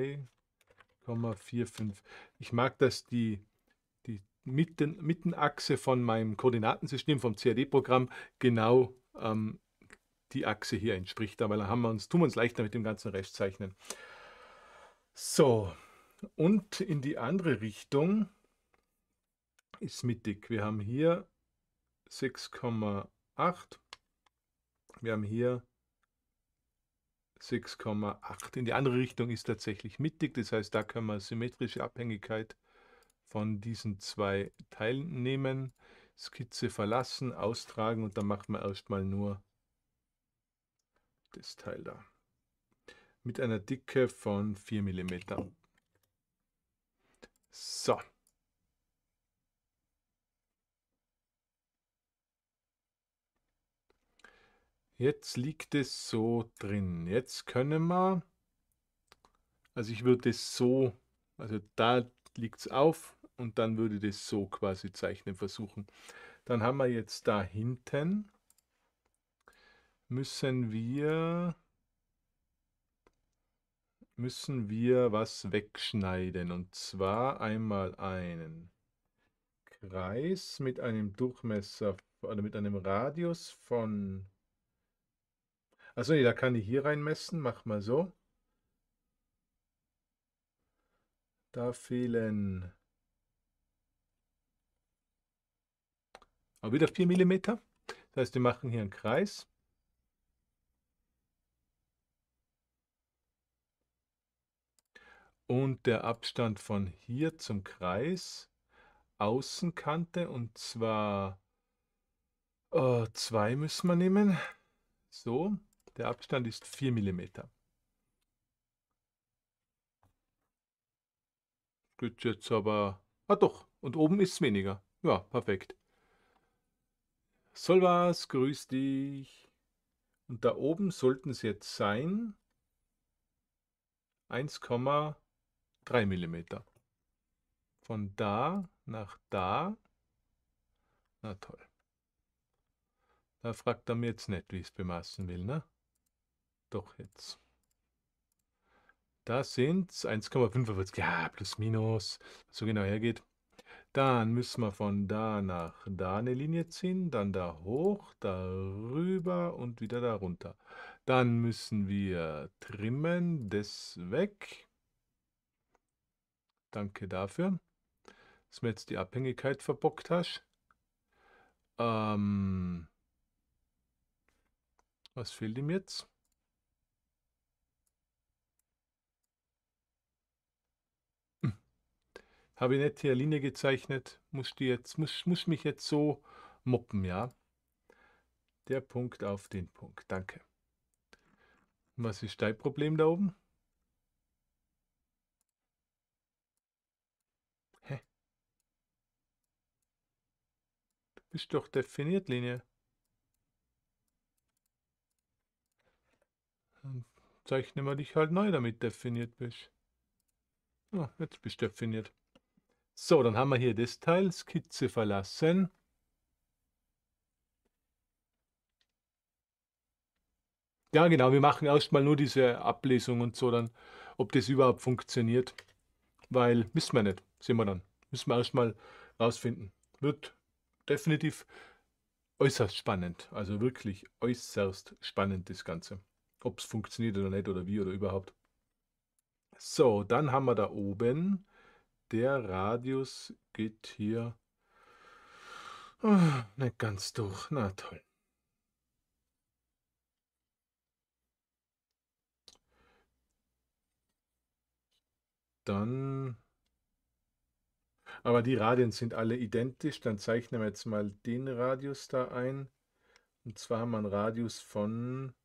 S1: 3,45. Ich mag, dass die Mittenachse von meinem Koordinatensystem, vom CAD-Programm, genau die Achse hier entspricht. Aber dann tun wir uns leichter mit dem ganzen Restzeichnen. So, und in die andere Richtung ist mittig. Wir haben hier 6,8. Wir haben hier 6,8. In die andere Richtung ist tatsächlich mittig. Das heißt, da können wir symmetrische Abhängigkeit von diesen zwei Teilen nehmen. Skizze verlassen, austragen und dann macht man erstmal nur das Teil da. Mit einer Dicke von 4 mm. So. Jetzt liegt es so drin. Jetzt können wir, also ich würde es so, also da liegt es auf und dann würde das so quasi zeichnen versuchen. Dann haben wir jetzt da hinten, müssen wir was wegschneiden. Und zwar einmal einen Kreis mit einem Durchmesser oder mit einem Radius von, also nee, da kann ich hier reinmessen, mach mal so. Da fehlen aber wieder 4 mm. Das heißt, wir machen hier einen Kreis. Und der Abstand von hier zum Kreis, Außenkante, und zwar 2 müssen wir nehmen. So, der Abstand ist 4 mm. Geht jetzt aber, ah doch, und oben ist es weniger. Ja, perfekt. Solvas, grüß dich. Und da oben sollten es jetzt sein 1,3 mm. Von da nach da. Na toll. Da fragt er mir jetzt nicht, wie ich es bemaßen will, ne? Doch jetzt. Da sind es 1,45. Ja, plus minus. So genau hergeht. Dann müssen wir von da nach da eine Linie ziehen, dann da hoch, da rüber und wieder da runter. Dann müssen wir trimmen, das weg. Danke dafür, dass mir jetzt die Abhängigkeit verbockt hast. Was fehlt ihm jetzt? Habe ich nicht hier eine Linie gezeichnet? Muss mich jetzt so moppen, ja? Der Punkt auf den Punkt. Danke. Was ist dein Problem da oben? Hä? Du bist doch definiert, Linie. Dann zeichnen wir dich halt neu, damit definiert bist. Oh, jetzt bist du definiert. So, dann haben wir hier das Teil, Skizze verlassen. Ja, genau, wir machen erstmal nur diese Ablesung und so dann, ob das überhaupt funktioniert. Weil, wissen wir nicht, sehen wir dann. Müssen wir erstmal rausfinden. Wird definitiv äußerst spannend. Also wirklich äußerst spannend das Ganze. Ob es funktioniert oder nicht oder wie oder überhaupt. So, dann haben wir da oben, der Radius geht hier nicht ganz durch. Na toll. dann, aber die Radien sind alle identisch. Dann zeichnen wir jetzt mal den Radius da ein. Und zwar haben wir einen Radius von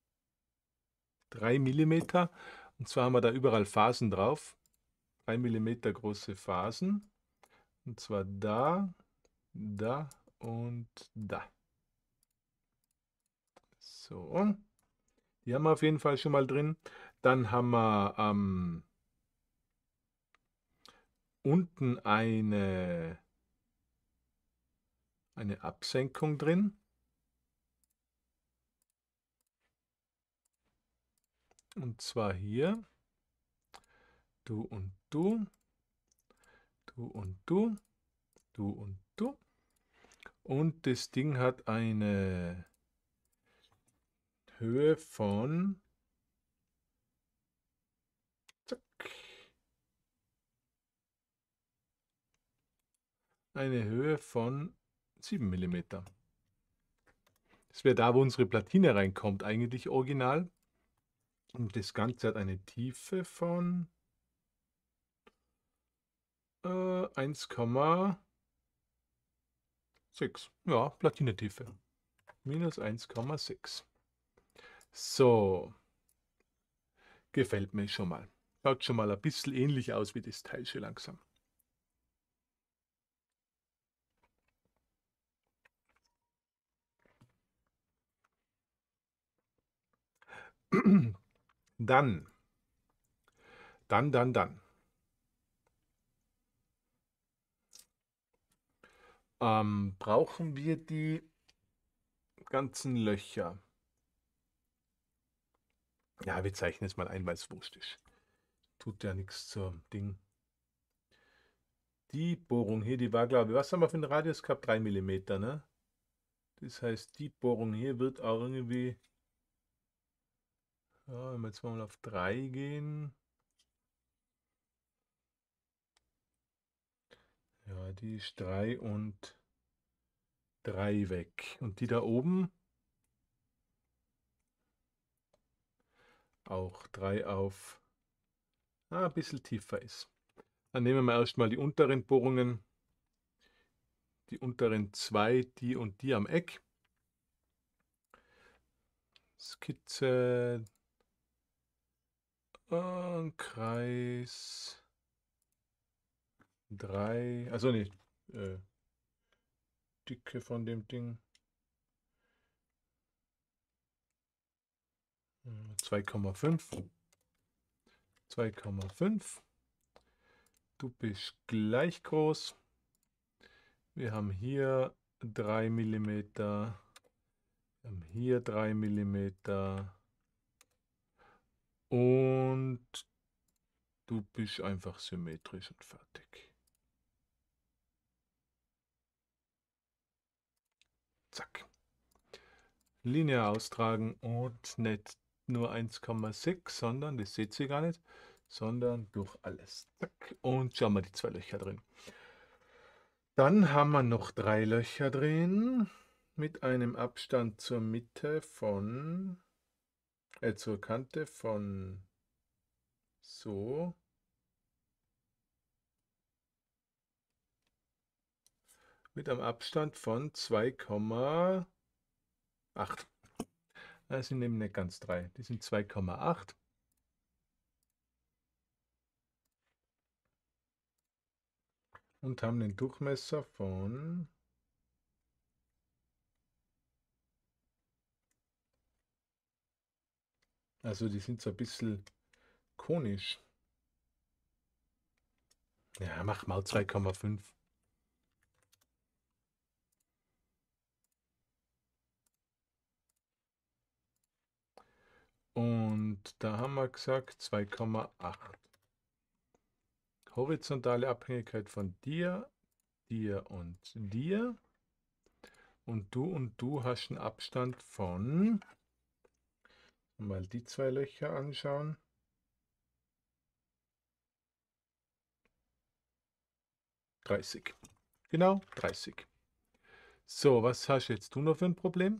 S1: 3 mm. Und zwar haben wir da überall Phasen drauf. 3 mm große Phasen. Und zwar da, da und da. So, die haben wir auf jeden Fall schon mal drin. Dann haben wir unten eine Absenkung drin. Und zwar hier. Du und du. Du und du. Du und du. Und das Ding hat eine Höhe von, zack, eine Höhe von 7 mm. Das wäre da, wo unsere Platine reinkommt, eigentlich original. Und das Ganze hat eine Tiefe von 1,6. Ja, Platinetiefe. Minus 1,6. So, gefällt mir schon mal. Schaut schon mal ein bisschen ähnlich aus wie das Teil schon langsam. Dann. Brauchen wir die ganzen Löcher. Ja, wir zeichnen es mal ein, weil es wurscht ist. Tut ja nichts zum Ding. Die Bohrung hier, die war, glaube ich, was haben wir für einen Radius gehabt? 3 mm, ne? Das heißt, die Bohrung hier wird auch irgendwie, ja, wenn wir jetzt mal auf 3 gehen, ja, die ist 3 und 3 weg. Und die da oben auch 3 auf, ein bisschen tiefer ist. Dann nehmen wir erstmal die unteren Bohrungen, die unteren 2, die und die am Eck. Skizze, Kreis 3, also nicht, Dicke von dem Ding 2,5. 2,5. Du bist gleich groß. Wir haben hier 3 mm. Wir haben hier 3 mm. Und du bist einfach symmetrisch und fertig. Zack. Linie austragen und nicht nur 1,6, sondern, das seht ihr gar nicht, sondern durch alles. Zack. Und schauen wir die 2 Löcher drin. Dann haben wir noch 3 Löcher drin mit einem Abstand zur Mitte von, zur Kante von so. Mit einem Abstand von 2,8. Das sind eben nicht ganz 3, die sind 2,8. Und haben den Durchmesser von, also die sind so ein bisschen konisch. Ja, mach mal 2,5. Und da haben wir gesagt 2,8. Horizontale Abhängigkeit von dir, dir und dir. Und du hast einen Abstand von, mal die 2 Löcher anschauen. Genau 30. So, was hast jetzt du noch für ein Problem?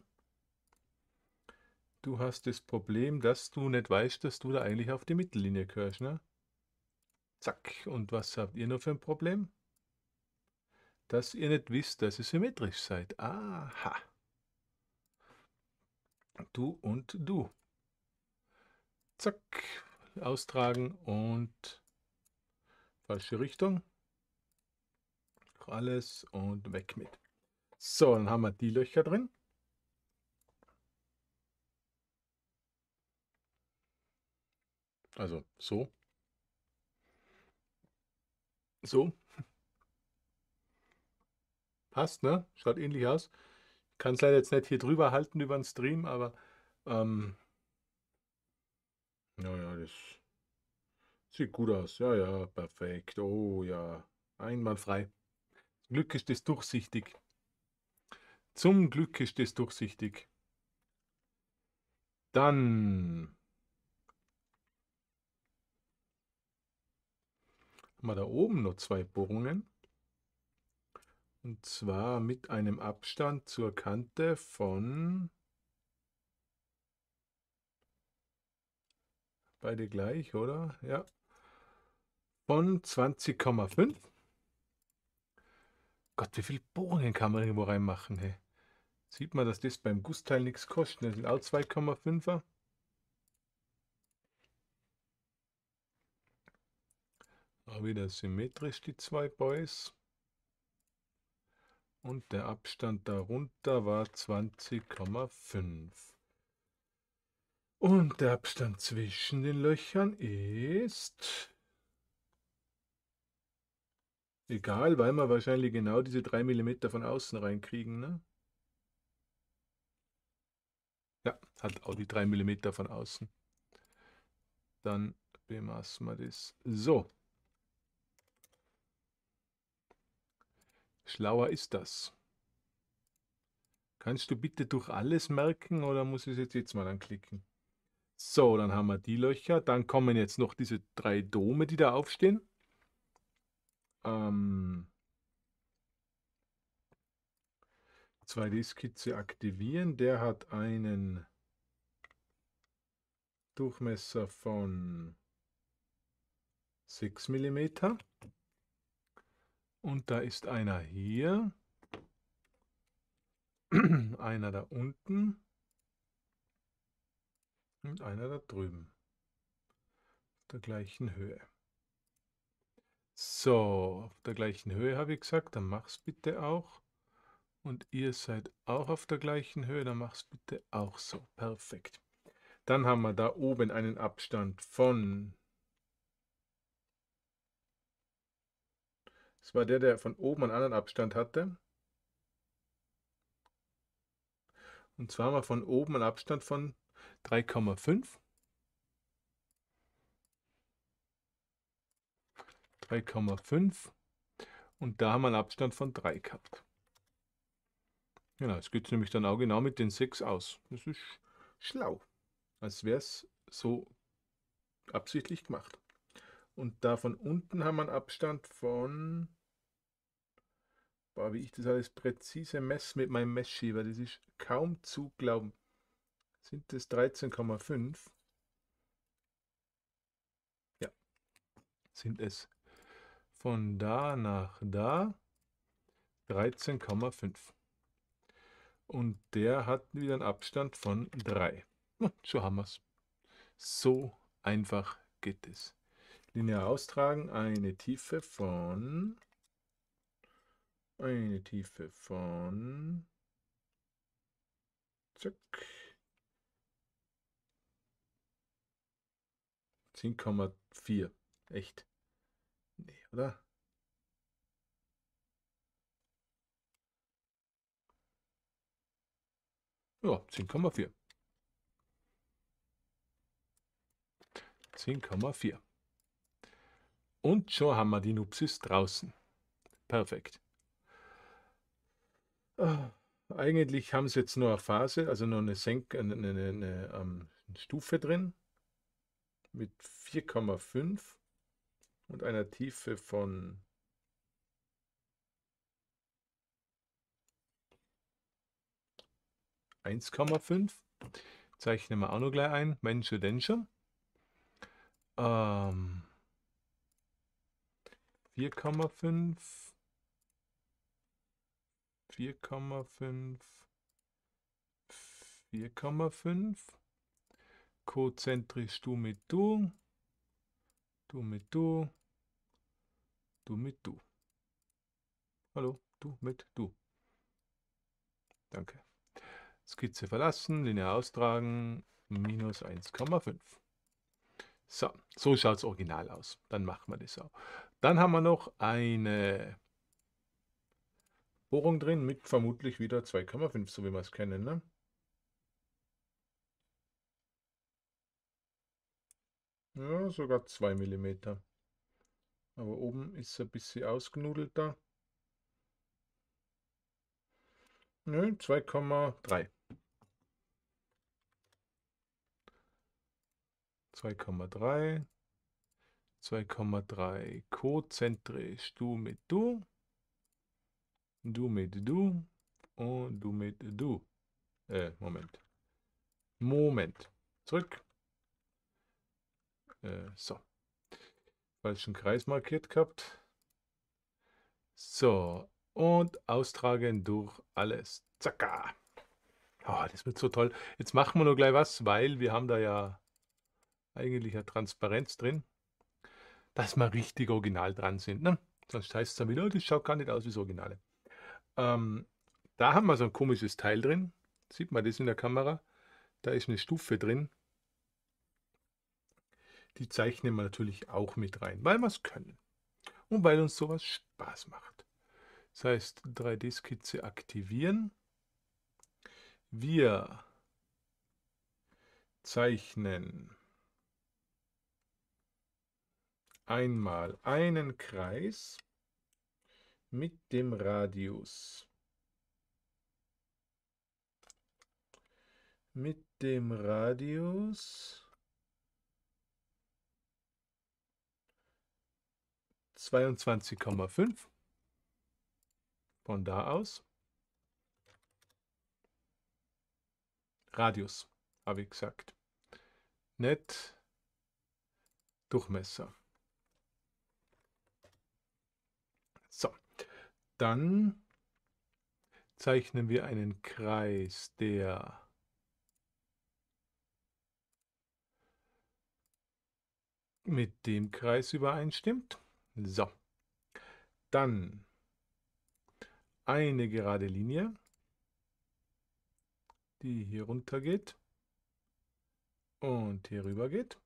S1: Du hast das Problem, dass du nicht weißt, dass du da eigentlich auf die Mittellinie gehörst, ne? Zack. Und was habt ihr noch für ein Problem? Dass ihr nicht wisst, dass ihr symmetrisch seid. Aha. Du und du. Zack. Austragen und falsche Richtung. Alles und weg mit. So, dann haben wir die Löcher drin. Also so. So. Passt, ne? Schaut ähnlich aus. Kann es leider jetzt nicht hier drüber halten über den Stream, aber naja, das sieht gut aus. Ja, ja, perfekt. Oh ja, einwandfrei. Zum Glück ist das durchsichtig. Zum Glück ist das durchsichtig. Dann haben wir da oben noch zwei Bohrungen. Und zwar mit einem Abstand zur Kante von, beide gleich, oder? Ja, von 20,5. Gott, wie viele Bohrungen kann man irgendwo reinmachen? Hey? Sieht man, dass das beim Gussteil nichts kostet. Das sind auch 2,5er. Auch wieder symmetrisch die zwei Boys. Und der Abstand darunter war 20,5. Und der Abstand zwischen den Löchern ist egal, weil wir wahrscheinlich genau diese 3 mm von außen reinkriegen. Ne? Ja, hat auch die 3 mm von außen. Dann bemaßen wir das. So. Schlauer ist das. Kannst du bitte durch alles merken oder muss ich es jetzt mal anklicken? So, dann haben wir die Löcher. Dann kommen jetzt noch diese 3 Dome, die da aufstehen. 2D-Skizze aktivieren. Der hat einen Durchmesser von 6 mm. Und da ist einer hier. Einer da unten. Und einer da drüben. Auf der gleichen Höhe. So, auf der gleichen Höhe habe ich gesagt. Dann mach's bitte auch. Und ihr seid auch auf der gleichen Höhe. Dann mach's bitte auch so. Perfekt. Dann haben wir da oben einen Abstand von... Das war der, der von oben einen anderen Abstand hatte. Und zwar haben wir von oben einen Abstand von 3,5. 3,5. Und da haben wir einen Abstand von 3 gehabt. Genau, jetzt geht es nämlich dann auch genau mit den 6 aus. Das ist schlau. Als wäre es so absichtlich gemacht. Und da von unten haben wir einen Abstand von... Boah, wie ich das alles präzise messe mit meinem Messschieber, das ist kaum zu glauben. Sind das 13,5? Ja, sind es. Von da nach da 13,5. Und der hat wieder einen Abstand von 3. So haben wir es. So einfach geht es. Linear austragen, eine Tiefe von 10,4. Echt? Nee, oder? Ja, 10,4. 10,4. Und schon haben wir die Nupsis draußen. Perfekt. Eigentlich haben sie jetzt nur eine Phase, also nur eine Stufe drin mit 4,5 und einer Tiefe von 1,5. Zeichnen wir auch noch gleich ein. Mensch, Denscher. 4,5, 4,5, 4,5. Konzentrisch du mit du, du mit du, du mit du. Hallo, du mit du. Danke. Skizze verlassen, Linie austragen, minus 1,5. So, so schaut es original aus. Dann machen wir das auch. Dann haben wir noch eine Bohrung drin mit vermutlich wieder 2,5, so wie wir es kennen. Ne? Ja, sogar 2 mm. Aber oben ist es ein bisschen ausgenudelter. Nö, 2,3. 2,3. 2,3 konzentrisch du mit du, du mit du und du mit du. Moment. Moment. Zurück. So. Falschen Kreis markiert gehabt. So. Und austragen durch alles. Zacka. Oh, das wird so toll. Jetzt machen wir noch gleich was, weil wir haben da ja eigentlich eine Transparenz drin, dass wir richtig original dran sind. Ne? Sonst heißt es dann wieder, oh, das schaut gar nicht aus wie das Originale. Da haben wir so ein komisches Teil drin. Sieht man das in der Kamera? Da ist eine Stufe drin. Die zeichnen wir natürlich auch mit rein, weil wir es können. Und weil uns sowas Spaß macht. Das heißt, 3D-Skizze aktivieren. Wir zeichnen einmal einen Kreis mit dem Radius. Mit dem Radius 22,5. Von da aus. Radius, habe ich gesagt. Nicht Durchmesser. So, dann zeichnen wir einen Kreis, der mit dem Kreis übereinstimmt. So, dann eine gerade Linie, die hier runter geht und hier rüber geht.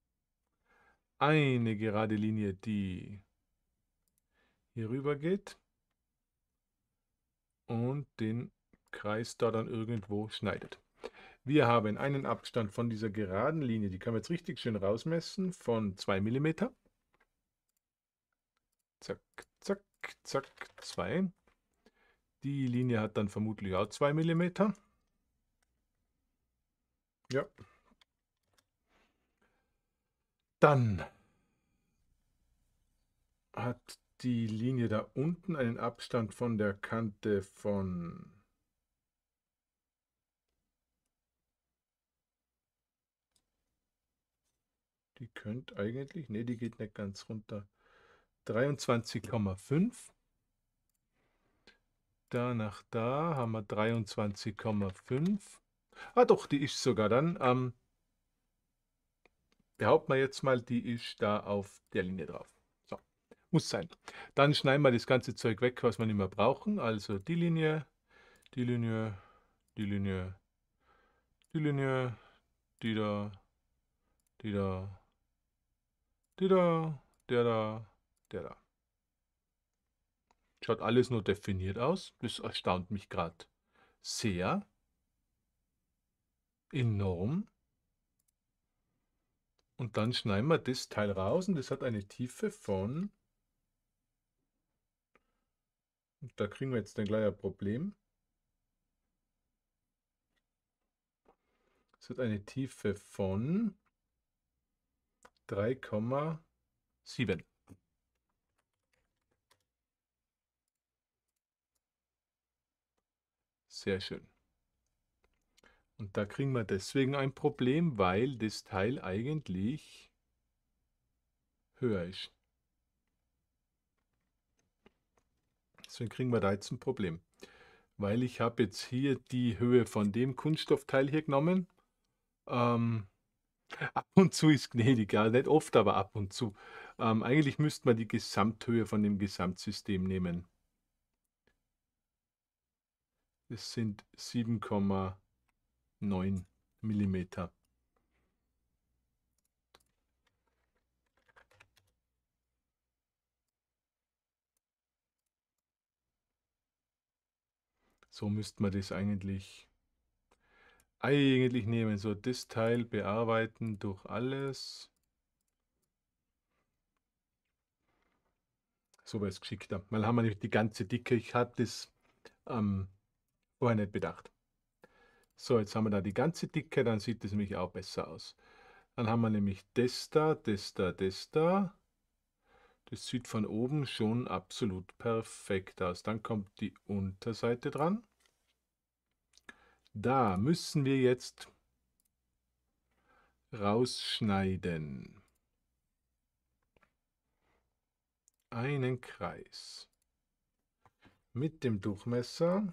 S1: Eine gerade Linie, die hier rüber geht und den Kreis da dann irgendwo schneidet. Wir haben einen Abstand von dieser geraden Linie, die kann man jetzt richtig schön rausmessen, von 2 mm. Zack, zack, zack, 2. Die Linie hat dann vermutlich auch 2 mm. Ja. Dann hat die Linie da unten einen Abstand von der Kante von die könnte eigentlich, ne, die geht nicht ganz runter. 23,5. Da nach da haben wir 23,5. Ah doch, die ist sogar dann, behaupten wir jetzt mal, die ist da auf der Linie drauf. So, muss sein. Dann schneiden wir das ganze Zeug weg, was wir nicht mehr brauchen. Also die Linie, die Linie, die Linie, die Linie, die da, die da, die da, der da, der da. Schaut alles nur definiert aus. Das erstaunt mich gerade sehr. Enorm. Und dann schneiden wir das Teil raus und das hat eine Tiefe von, und da kriegen wir jetzt dann gleich ein Problem. Es hat eine Tiefe von 3,7. Sehr schön. Und da kriegen wir deswegen ein Problem, weil das Teil eigentlich höher ist. Deswegen kriegen wir da jetzt ein Problem. Weil ich habe jetzt hier die Höhe von dem Kunststoffteil hier genommen. Ab und zu ist gnädig, ja, nicht oft, aber ab und zu. Eigentlich müsste man die Gesamthöhe von dem Gesamtsystem nehmen. Das sind 7,9 Millimeter. So müsste man das eigentlich nehmen. So das Teil bearbeiten durch alles. So wäre es geschickter. Weil haben wir nämlich die ganze Dicke. Ich hatte das vorher nicht bedacht. So, jetzt haben wir da die ganze Dicke, dann sieht es nämlich auch besser aus. Dann haben wir nämlich das da, das da, das da. Das sieht von oben schon absolut perfekt aus. Dann kommt die Unterseite dran. Da müssen wir jetzt rausschneiden. Einen Kreis mit dem Durchmesser.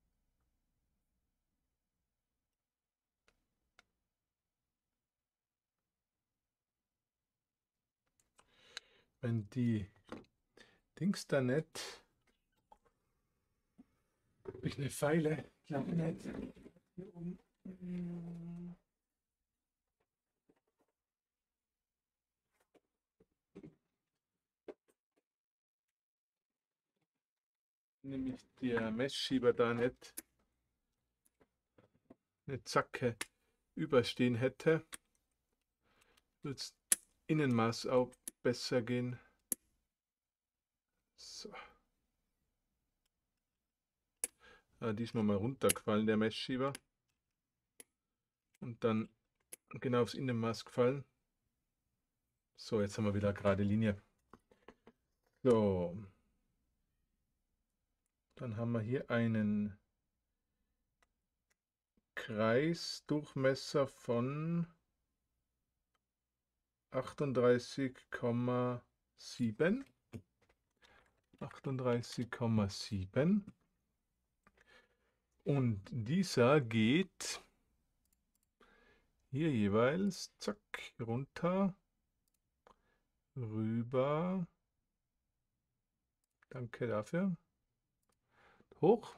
S1: Wenn die Dings da nicht, habe ich eine Pfeile, ich glaube nicht. Hier oben. Nämlich der Messschieber da nicht eine Zacke überstehen hätte, würde das Innenmaß auch besser gehen. So. Die ist nochmal runtergefallen, der Messschieber. Und dann genau aufs Innenmaß gefallen. So, jetzt haben wir wieder eine gerade Linie. So. Dann haben wir hier einen Kreisdurchmesser von 38,7. 38,7. Und dieser geht hier jeweils, zack, runter, rüber, danke dafür, hoch.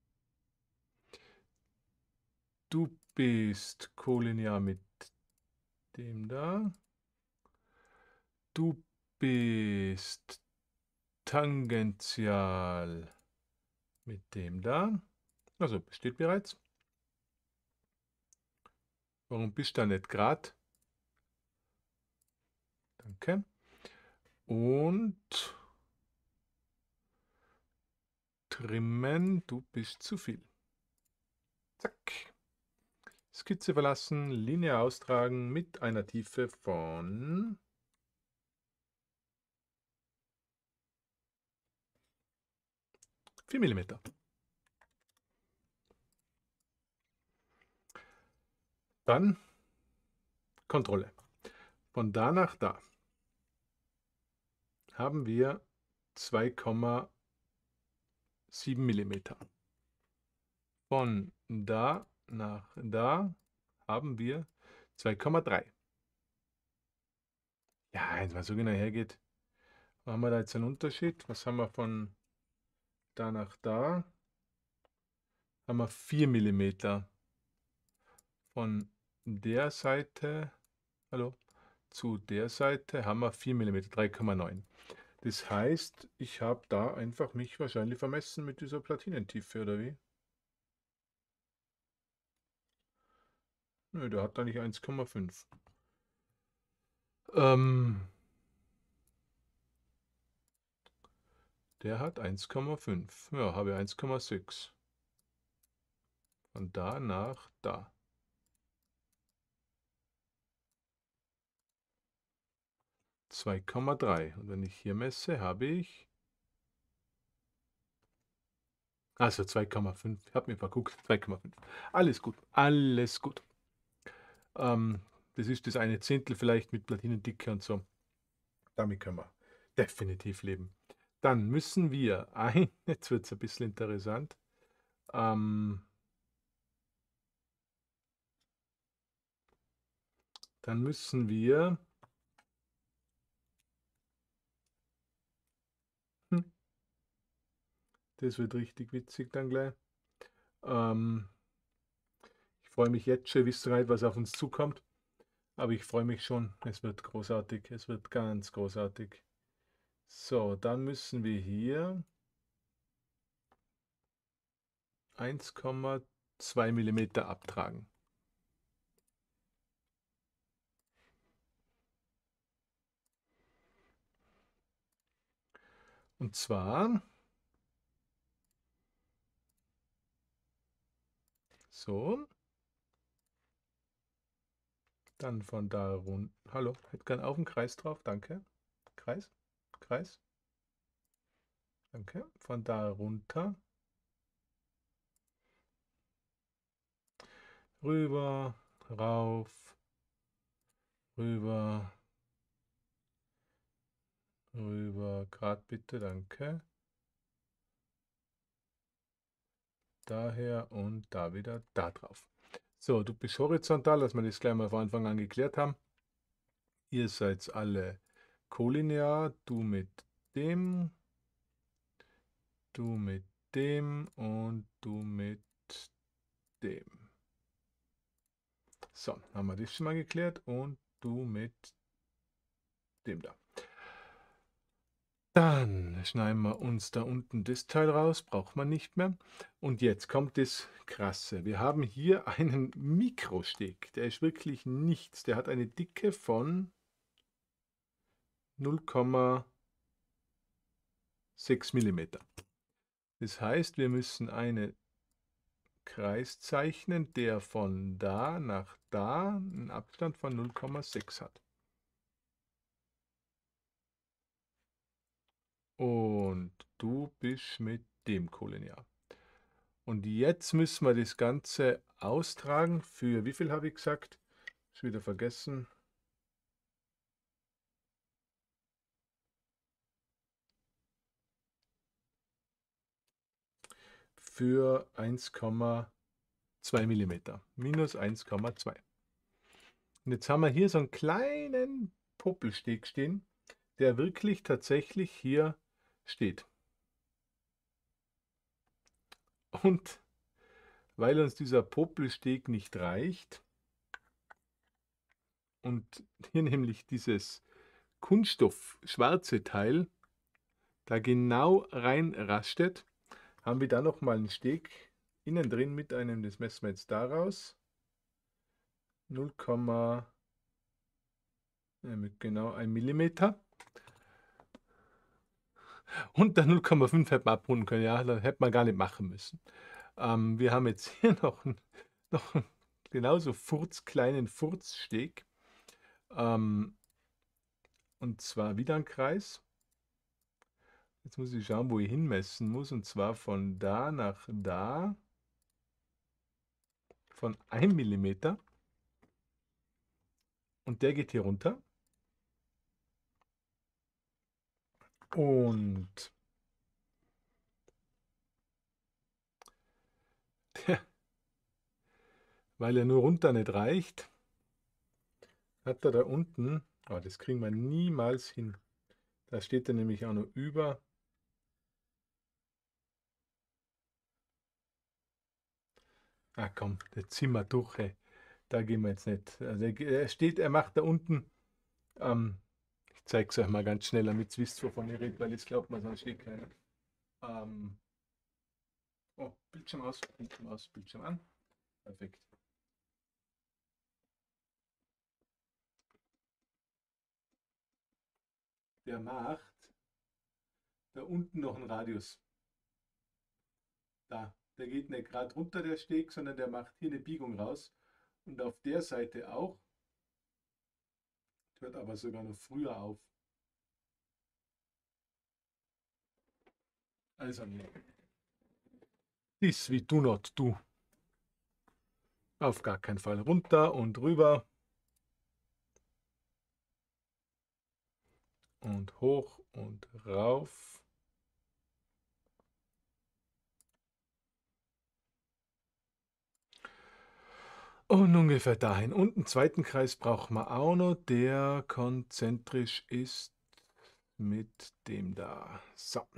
S1: Du bist kollinear mit dem da. Du bist tangential mit dem da. Also besteht bereits. Warum bist du da nicht gerade? Danke. Und trimmen, du bist zu viel. Zack. Skizze verlassen, Linie austragen mit einer Tiefe von 4 mm. Dann Kontrolle. Von da nach da haben wir 2,7 mm. Von da nach da haben wir 2,3. Ja, wenn es mal so genau hergeht, haben wir da jetzt einen Unterschied. Was haben wir von da nach da? Haben wir 4 mm. Von der Seite, hallo, zu der Seite haben wir 4 mm, 3,9. Das heißt, ich habe da einfach mich wahrscheinlich vermessen mit dieser Platinentiefe, oder wie? Nö, der hat da nicht 1,5. Der hat 1,5. Ja, habe 1,6. Von da nach da. 2,3. Und wenn ich hier messe, habe ich... Also 2,5. Ich habe mir verguckt. 2,5. Alles gut. Alles gut. Das ist das eine Zehntel vielleicht mit Platinendicke und so. Damit können wir definitiv leben. Dann müssen wir jetzt wird es ein bisschen interessant. Dann müssen wir, das wird richtig witzig dann gleich. Ich freue mich jetzt schon, ihr wisst gar nicht, was auf uns zukommt, aber ich freue mich schon. Es wird großartig, es wird ganz großartig. So, dann müssen wir hier 1,2 mm abtragen. Und zwar so, dann von da runter. Hallo, hätte gern auf den Kreis drauf, danke. Kreis, Kreis, danke. Von da runter, rüber, rauf, rüber, rüber, Grad bitte, danke. Daher und da wieder da drauf. So, du bist horizontal, dass wir das gleich mal von Anfang an geklärt haben. Ihr seid alle kollinear, du mit dem und du mit dem. So, haben wir das schon mal geklärt und du mit dem da. Dann schneiden wir uns da unten das Teil raus, braucht man nicht mehr. Und jetzt kommt das Krasse. Wir haben hier einen Mikrosteg, der ist wirklich nichts. Der hat eine Dicke von 0,6 mm. Das heißt, wir müssen einen Kreis zeichnen, der von da nach da einen Abstand von 0,6 hat. Und du bist mit dem kollinear. Und jetzt müssen wir das Ganze austragen für, wie viel habe ich gesagt? Schon wieder vergessen. Für 1,2 mm. Minus 1,2. Und jetzt haben wir hier so einen kleinen Popelsteg stehen, der wirklich tatsächlich hier steht. Und weil uns dieser Popelsteg nicht reicht und hier nämlich dieses Kunststoff schwarze Teil da genau rein rastet, haben wir da nochmal einen Steg innen drin mit einem, das messen wir jetzt daraus, 0, mit genau 1 mm. Und der 0,5 hätte man abrunden können, ja, dann hätte man gar nicht machen müssen. Wir haben jetzt hier noch einen genauso kleinen Furzsteg. Und zwar wieder ein Kreis. Jetzt muss ich schauen, wo ich hinmessen muss. Und zwar von da nach da. Von 1 mm. Und der geht hier runter. Und weil er nur runter nicht reicht, hat er da unten, oh, das kriegen wir niemals hin. Da steht er nämlich auch noch über. Ah komm, der ziehen wir durch. Hey. Da gehen wir jetzt nicht. Also er macht da unten. Ich zeige es euch mal ganz schnell, damit ihr wisst, wovon ihr redet, weil jetzt glaubt man, sonst steht keiner. Oh, Bildschirm aus, Bildschirm aus, Bildschirm an. Perfekt. Der macht da unten noch einen Radius. Da, der geht nicht gerade runter, der Steg, sondern der macht hier eine Biegung raus. Und auf der Seite auch. Hört aber sogar noch früher auf. Also, this we do not do. Auf gar keinen Fall runter und rüber. Und hoch und rauf. Und ungefähr dahin. Und einen zweiten Kreis brauchen wir auch noch, der konzentrisch ist mit dem da. So,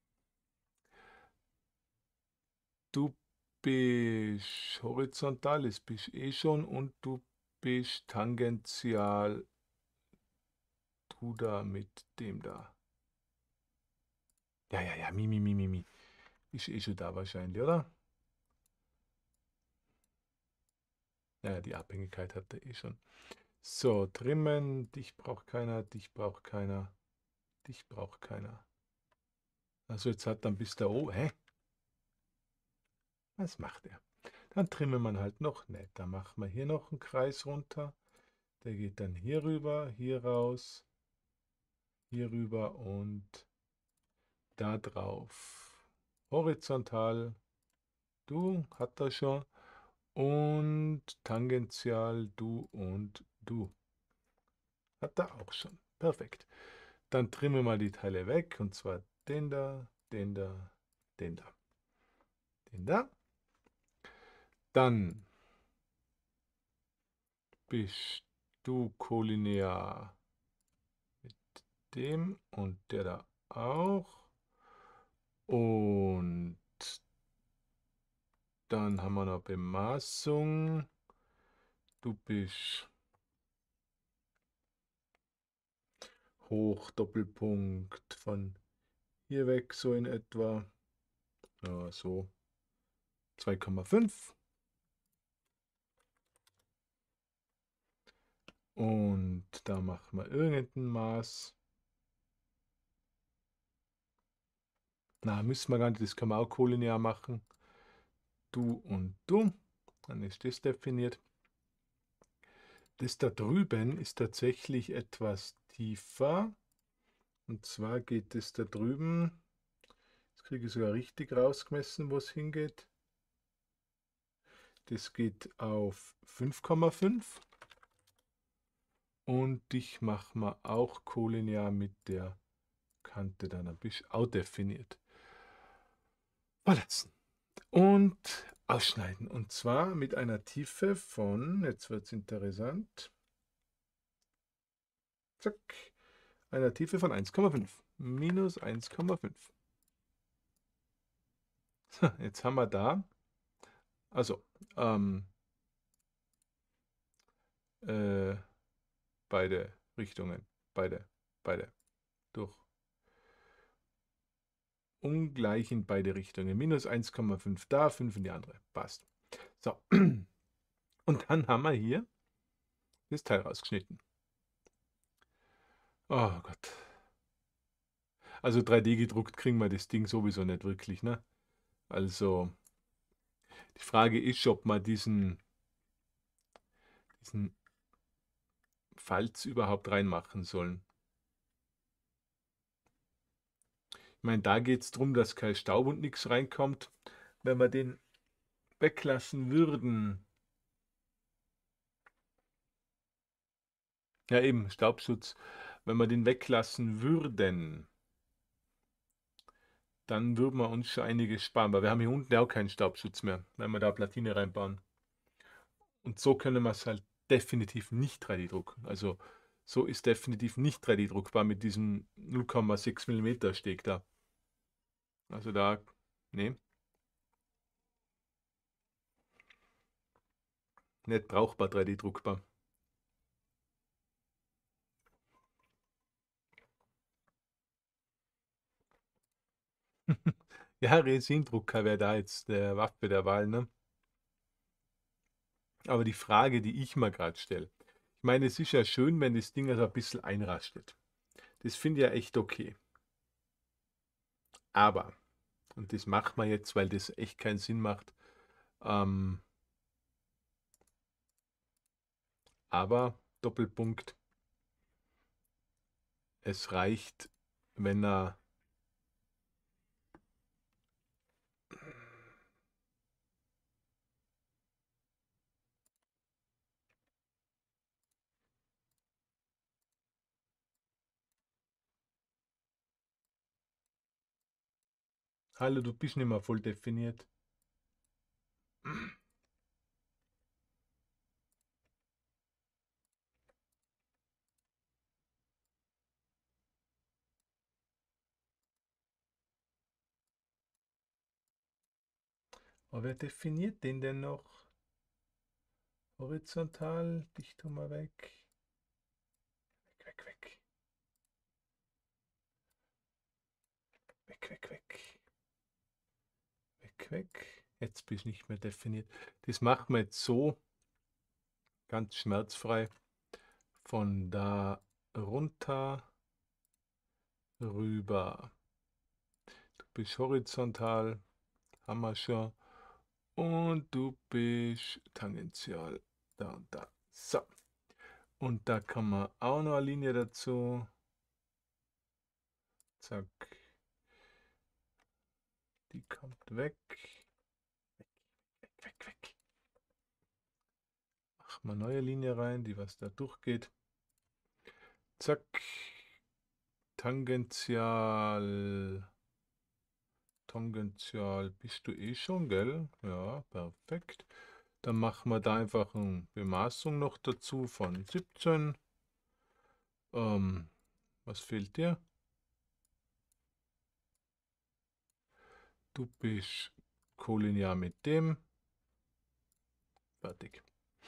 S1: du bist horizontal, das bist eh schon, und du bist tangential, du da mit dem da. Ja, ja, ja, mi. Ist eh schon da wahrscheinlich, oder? Ja, die Abhängigkeit hat er eh schon. So, trimmen, dich braucht keiner, dich braucht keiner, dich braucht keiner. Also jetzt hat dann bis da oben, hä? Was macht er? Dann trimmen wir halt noch nicht. Da machen wir hier noch einen Kreis runter. Der geht dann hier rüber, hier raus, hier rüber und da drauf. Horizontal, du, hat er schon. Und tangential, du und du. Hat er auch schon. Perfekt. Dann trimmen wir mal die Teile weg. Und zwar den da, den da, den da, den da. Dann bist du kollinear mit dem und der da auch. Und dann haben wir noch Bemaßung. Du bist hoch, Doppelpunkt von hier weg, so in etwa. Ja, so 2,5. Und da machen wir irgendein Maß. Na, müssen wir gar nicht, das können wir auch kollinear machen. Du und du. Dann ist das definiert. Das da drüben ist tatsächlich etwas tiefer. Und zwar geht es da drüben, das kriege ich sogar richtig rausgemessen, wo es hingeht. Das geht auf 5,5. Und ich mache mal auch kollinear mit der Kante dann ein bisschen auch definiert. Verletzen. Und ausschneiden. Und zwar mit einer Tiefe von, jetzt wird es interessant, zack, einer Tiefe von 1,5. Minus 1,5. So, jetzt haben wir da, also, äh, beide Richtungen, beide, durch. Ungleich in beide Richtungen. Minus 1,5 da, 5 in die andere. Passt. So. Und dann haben wir hier das Teil rausgeschnitten. Oh Gott. Also 3D gedruckt kriegen wir das Ding sowieso nicht wirklich, ne? Also die Frage ist, ob wir diesen Falz überhaupt reinmachen sollen. Ich meine, da geht es darum, dass kein Staub und nichts reinkommt. Wenn wir den weglassen würden, ja eben, Staubschutz, wenn wir den weglassen würden, dann würden wir uns schon einiges sparen, weil wir haben hier unten auch keinen Staubschutz mehr, wenn wir da Platine reinbauen. Und so können wir es halt definitiv nicht 3D drucken. Also so ist definitiv nicht 3D druckbar mit diesem 0,6 mm Steg da. Also da, nee, nicht brauchbar 3D druckbar. Ja, Resindrucker wäre da jetzt der Waffe der Wahl, ne? Aber die Frage, die ich mir gerade stelle, ich meine, es ist ja schön, wenn das Ding also ein bisschen einrastet. Das finde ich ja echt okay. Aber, und das macht man jetzt, weil das echt keinen Sinn macht, ähm, aber Doppelpunkt, es reicht, wenn er, hallo, du bist nicht mehr voll definiert. Aber wer definiert den denn noch? Horizontal, dich tu mal weg. Weg, weg, weg. Weg, weg, weg. Weg, weg. Jetzt bist du nicht mehr definiert. Das machen wir jetzt so, ganz schmerzfrei. Von da runter, rüber. Du bist horizontal, haben wir schon. Und du bist tangential. Da und da. So. Und da kann man auch noch eine Linie dazu. Zack. Die kommt weg. Weg, weg, weg. Machen wir eine neue Linie rein, die was da durchgeht. Zack. Tangential. Tangential bist du eh schon, gell? Ja, perfekt. Dann machen wir da einfach eine Bemaßung noch dazu von 17. Was fehlt dir? Du bist kollinear mit dem. Fertig.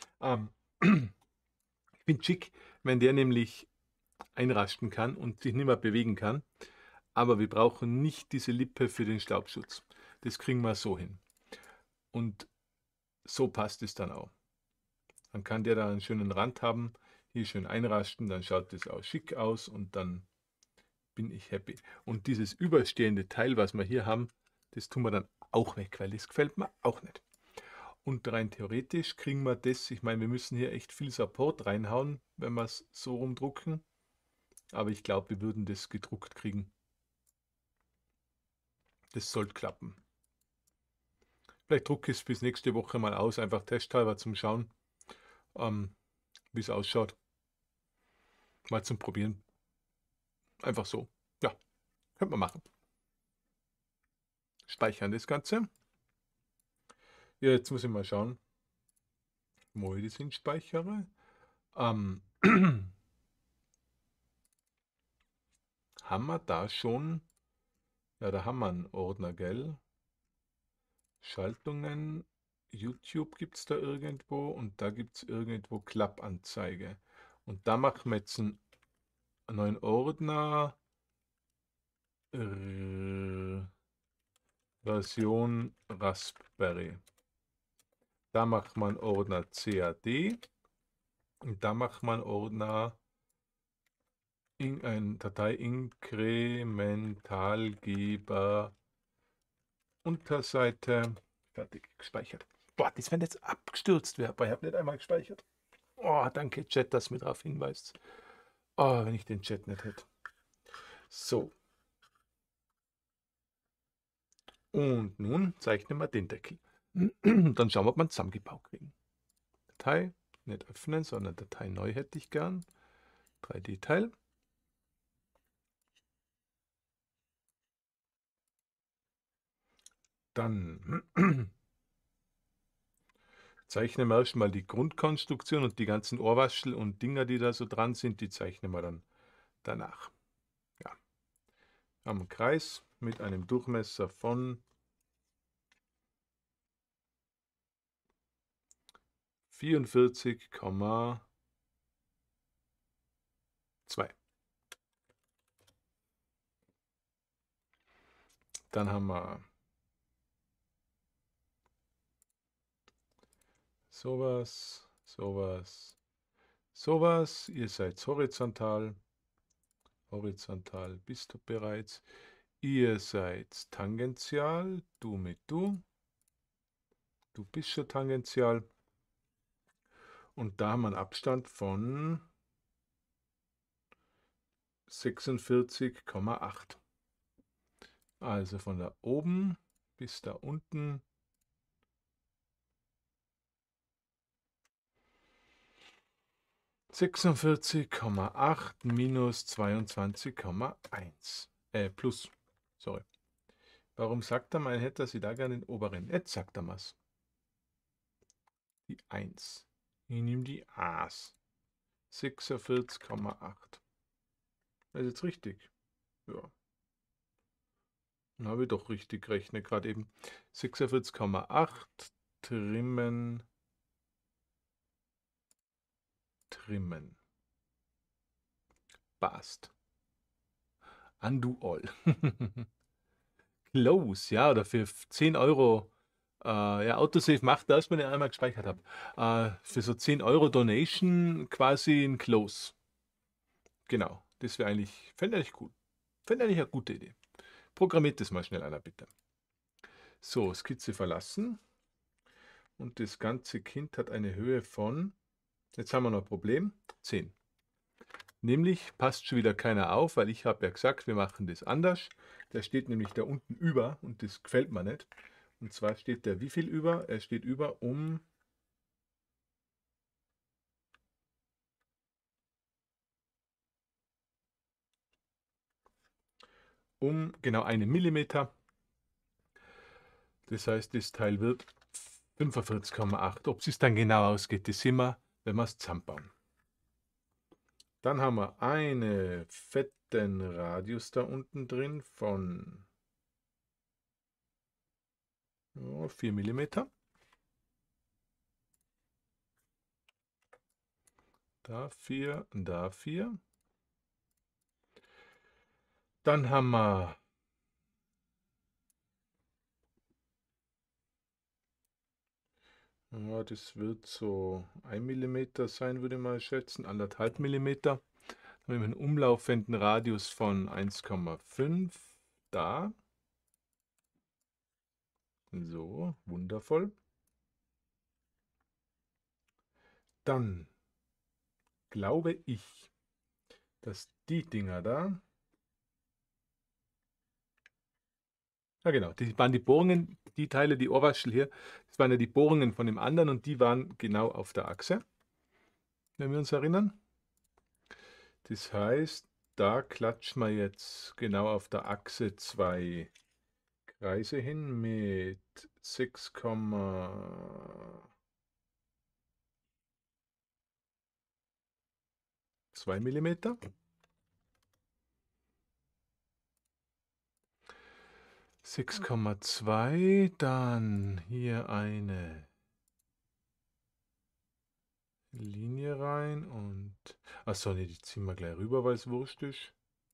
S1: Ich finde schick, wenn der nämlich einrasten kann und sich nicht mehr bewegen kann. Aber wir brauchen nicht diese Lippe für den Staubschutz. Das kriegen wir so hin. Und so passt es dann auch. Dann kann der da einen schönen Rand haben, hier schön einrasten, dann schaut das auch schick aus und dann bin ich happy. Und dieses überstehende Teil, was wir hier haben, das tun wir dann auch weg, weil das gefällt mir auch nicht. Und rein theoretisch kriegen wir das, ich meine, wir müssen hier echt viel Support reinhauen, wenn wir es so rumdrucken. Aber ich glaube, wir würden das gedruckt kriegen. Das sollte klappen. Vielleicht drucke ich es bis nächste Woche mal aus, einfach testhalber zum Schauen, wie es ausschaut. Mal zum Probieren. Einfach so. Ja, könnte man machen. Speichern das Ganze. Ja, jetzt muss ich mal schauen, wo ich das hinspeichere. Haben wir da schon? Ja, da haben wir einen Ordner, gell? Schaltungen, YouTube gibt es da irgendwo und da gibt es irgendwo Klappanzeige. Und da machen wir jetzt einen neuen Ordner. Version Raspberry. Da macht man Ordner CAD und da macht man Ordner in ein Datei Inkrementalgeber Unterseite. Fertig gespeichert. Boah, das wenn jetzt abgestürzt wäre, aber ich habe nicht einmal gespeichert. Oh, danke Chat, dass du mir darauf hinweist. Oh, wenn ich den Chat nicht hätte. So. Und nun zeichnen wir den Deckel. Dann schauen wir, ob wir ihn zusammengebaut kriegen. Datei, nicht öffnen, sondern Datei neu hätte ich gern. 3D-Teil. Dann zeichnen wir erstmal die Grundkonstruktion und die ganzen Ohrwaschel und Dinger, die da so dran sind, die zeichnen wir dann danach. Ja. Wir haben einen Kreis mit einem Durchmesser von 44,2. Dann haben wir sowas, sowas, sowas. Ihr seid horizontal. Horizontal bist du bereits. Ihr seid tangential. Du mit du. Du bist schon tangential. Und da haben wir einen Abstand von 46,8. Also von da oben bis da unten 46,8 minus 22,1. Plus. Sorry. Warum sagt er mal, hätte er sie da gerne den oberen? Jetzt sagt er was. Die 1. Ich nehme die A's. 46,8. Das ist jetzt richtig. Ja. Dann habe ich doch richtig gerechnet, gerade eben. 46,8 trimmen, trimmen. Passt. Undo all. Close, ja, oder für 10 Euro. Ja, Autosave macht das, wenn ich einmal gespeichert habe. Für so 10 Euro Donation quasi ein Close. Genau, das wäre eigentlich, fände ich cool. Fände eigentlich eine gute Idee. Programmiert das mal schnell einer, bitte. So, Skizze verlassen. Und das ganze Kind hat eine Höhe von, jetzt haben wir noch ein Problem, 10. Nämlich passt schon wieder keiner auf, weil ich habe ja gesagt, wir machen das anders. Der steht nämlich da unten über und das gefällt mir nicht. Und zwar steht der wie viel über? Er steht über um genau 1 Millimeter. Das heißt, das Teil wird 45,8. Ob es dann genau ausgeht, das sehen wir, wenn wir es zusammenbauen. Dann haben wir einen fetten Radius da unten drin von 4 Millimeter. Da 4, da 4. Dann haben wir ja, das wird so 1 Millimeter sein, würde ich mal schätzen, 1,5 Millimeter. Dann haben wir einen umlaufenden Radius von 1,5 da. So, wundervoll. Dann glaube ich, dass die Dinger da, ja genau, die waren die Bohrungen, die Teile, die Ohrwaschel hier, das waren ja die Bohrungen von dem anderen und die waren genau auf der Achse, wenn wir uns erinnern. Das heißt, da klatschen wir jetzt genau auf der Achse zwei Kreise hin mit 6,2 Millimeter. 6,2, dann hier eine Linie rein und, achso, ne, die ziehen wir gleich rüber, weil es wurscht ist.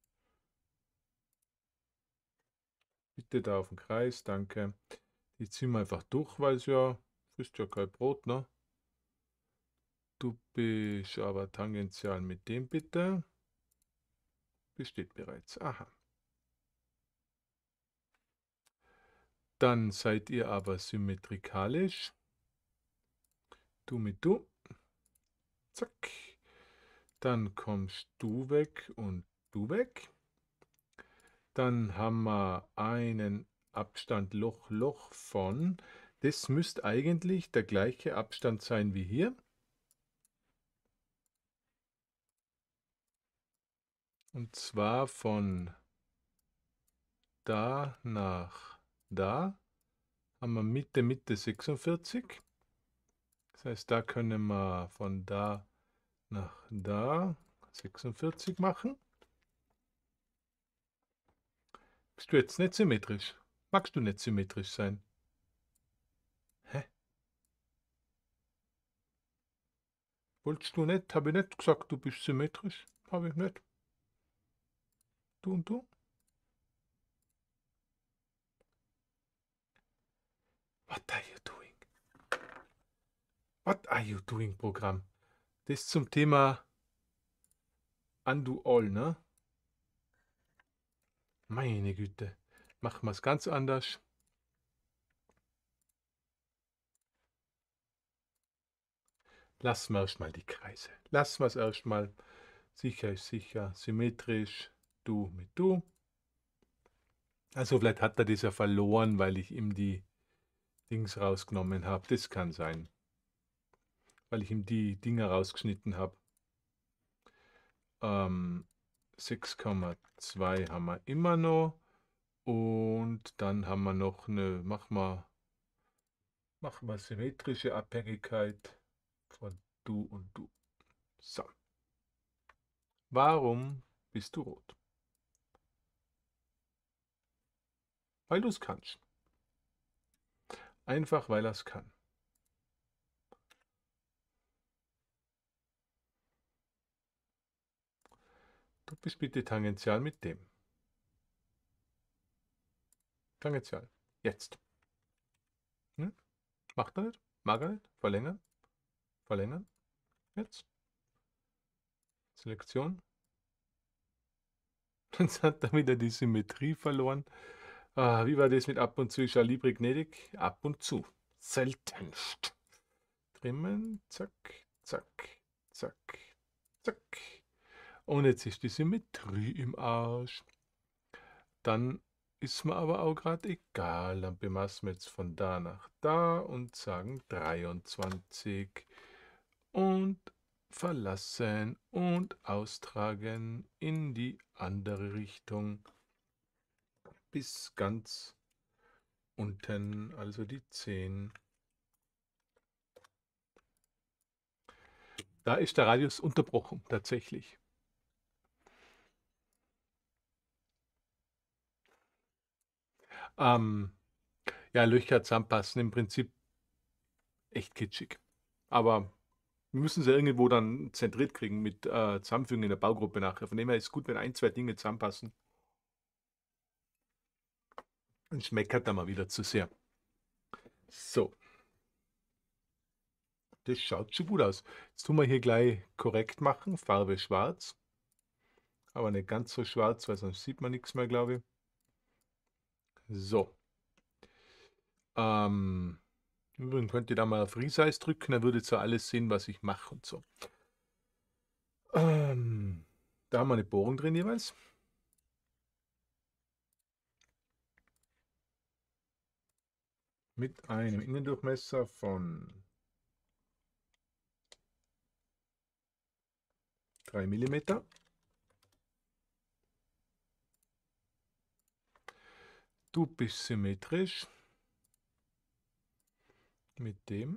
S1: Bitte da auf den Kreis, danke. Die ziehen wir einfach durch, weil es ja, frisst ja kein Brot, ne? Du bist aber tangential mit dem bitte. Besteht bereits. Aha. Dann seid ihr aber symmetrikalisch. Du mit du. Zack. Dann kommst du weg und du weg. Dann haben wir einen Abstand Loch, Loch von. Das müsste eigentlich der gleiche Abstand sein wie hier. Und zwar von da nach da haben wir Mitte, Mitte 46. Das heißt, da können wir von da nach da 46 machen. Bist du jetzt nicht symmetrisch? Magst du nicht symmetrisch sein? Hä? Wolltest du nicht? Habe ich nicht gesagt, du bist symmetrisch? Habe ich nicht. Du und du? What are you doing? What are you doing, Programm? Das zum Thema Undo All, ne? Meine Güte. Machen wir es ganz anders. Lassen wir erstmal die Kreise. Lassen wir es erstmal. Sicher ist sicher. Symmetrisch. Du mit du. Also vielleicht hat er das ja verloren, weil ich ihm die Dings rausgenommen habe. Das kann sein. Weil ich ihm die Dinger rausgeschnitten habe. 6,2 haben wir immer noch. Und dann haben wir noch eine, machen wir symmetrische Abhängigkeit von du und du. So. Warum bist du rot? weil du es kannst. Einfach, weil er es kann. Du bist bitte tangential mit dem. Tangential. Jetzt. Hm? Macht er nicht? Mag er nicht? Verlängern? Verlängern? Jetzt. Selektion. Jetzt hat er wieder die Symmetrie verloren. Ah, wie war das mit ab und zu? Ist er libre gnädig? Ab und zu. Seltenst. Trimmen. Zack, zack, zack, zack. Und jetzt ist die Symmetrie im Arsch. Dann ist mir aber auch gerade egal. Dann bemaßen wir jetzt von da nach da und sagen 23. Und verlassen und austragen in die andere Richtung bis ganz unten, also die 10. Da ist der Radius unterbrochen, tatsächlich. Ähm, ja, Löcher zusammenpassen, im Prinzip echt kitschig. Aber wir müssen sie irgendwo dann zentriert kriegen mit Zusammenfügen in der Baugruppe nachher. Von dem her ist es gut, wenn ein, zwei Dinge zusammenpassen. Und schmeckert dann mal wieder zu sehr. So, das schaut schon gut aus. Jetzt tun wir hier gleich korrekt machen. Farbe schwarz. Aber nicht ganz so schwarz, weil sonst sieht man nichts mehr, glaube ich. So. Übrigens könnt ihr da mal auf Resize drücken, dann würdet ihr alles sehen, was ich mache und so. Da haben wir eine Bohrung drin jeweils. Mit einem Innendurchmesser von 3 mm. Du bist symmetrisch mit dem.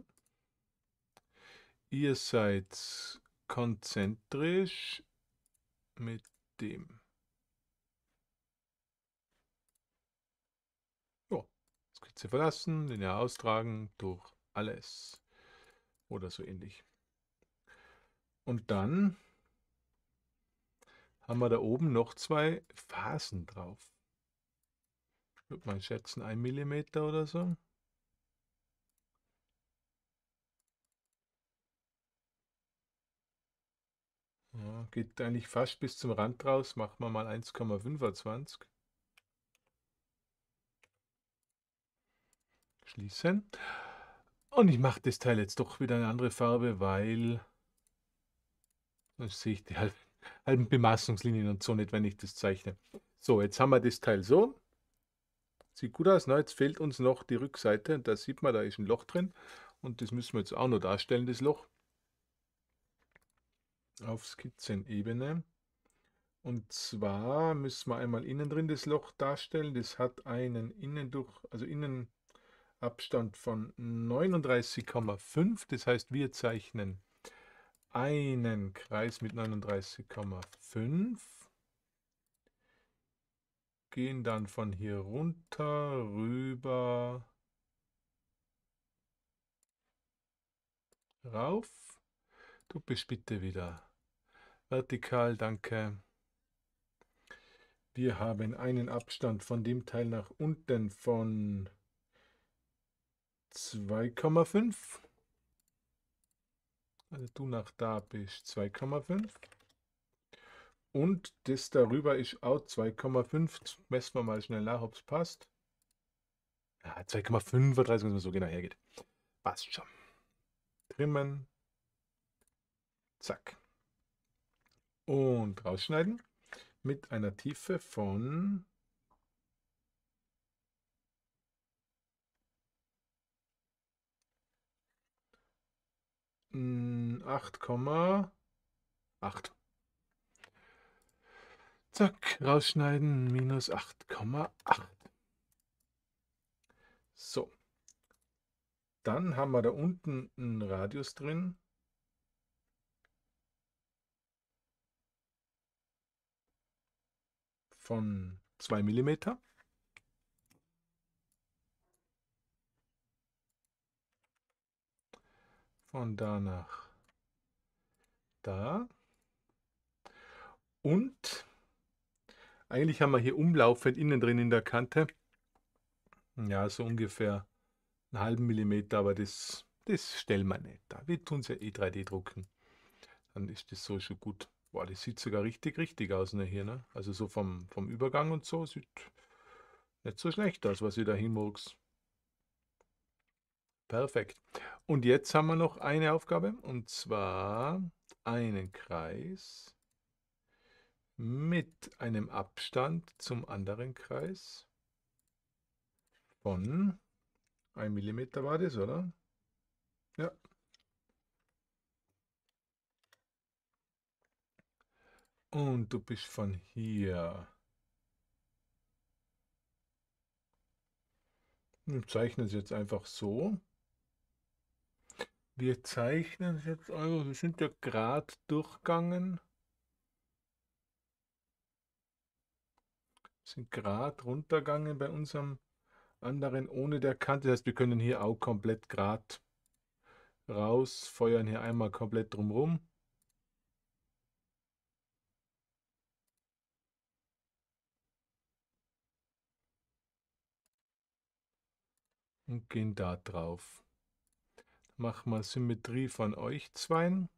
S1: Ihr seid konzentrisch mit dem. So, Skizze verlassen, linear austragen durch alles oder so ähnlich. Und dann haben wir da oben noch zwei Phasen drauf. Ich würde mal schätzen 1 mm oder so. Ja, geht eigentlich fast bis zum Rand raus. Machen wir mal 1,25. Schließen. Und ich mache das Teil jetzt doch wieder eine andere Farbe, weil sonst sehe ich die halben Bemaßungslinien und so nicht, wenn ich das zeichne. So, jetzt haben wir das Teil so. Sieht gut aus. Ne? Jetzt fehlt uns noch die Rückseite. Und da sieht man, da ist ein Loch drin. Und das müssen wir jetzt auch noch darstellen, das Loch. Auf Skizzenebene. Und zwar müssen wir einmal innen drin das Loch darstellen. Das hat einen Innenabstand von 39,5. Das heißt, wir zeichnen einen Kreis mit 39,5. Gehen dann von hier runter, rüber, rauf. Du bist bitte wieder vertikal, danke. Wir haben einen Abstand von dem Teil nach unten von 2,5. Also du nach da bist 2,5. Und das darüber ist auch 2,5. Messen wir mal schnell nach, ob es passt. Ja, 2,35, wenn man so genau hergeht. Passt schon. Trimmen. Zack. Und rausschneiden. Mit einer Tiefe von 8,8. Zack, rausschneiden, minus 8,8. So, dann haben wir da unten einen Radius drin von 2 mm. von da nach da. Und eigentlich haben wir hier umlaufend innen drin in der Kante. Ja, so ungefähr einen halben Millimeter, aber das stellen wir nicht da. Wir tun es ja eh 3D drucken. Dann ist das so schon gut. Boah, das sieht sogar richtig aus, ne, hier, ne? Also so vom Übergang und so sieht nicht so schlecht aus, was ihr da hinmurks. Perfekt. Und jetzt haben wir noch eine Aufgabe, und zwar einen Kreis mit einem Abstand zum anderen Kreis von 1 Millimeter war das, oder? Ja. Und du bist von hier. Wir zeichnen es jetzt einfach so. Wir zeichnen es jetzt einfach, wir sind ja gerade durchgegangen. Sind gerade runtergegangen bei unserem anderen ohne der Kante. Das heißt, wir können hier auch komplett gerade raus, feuern hier einmal komplett drumherum. Und gehen da drauf. Machen wir Symmetrie von euch zweien.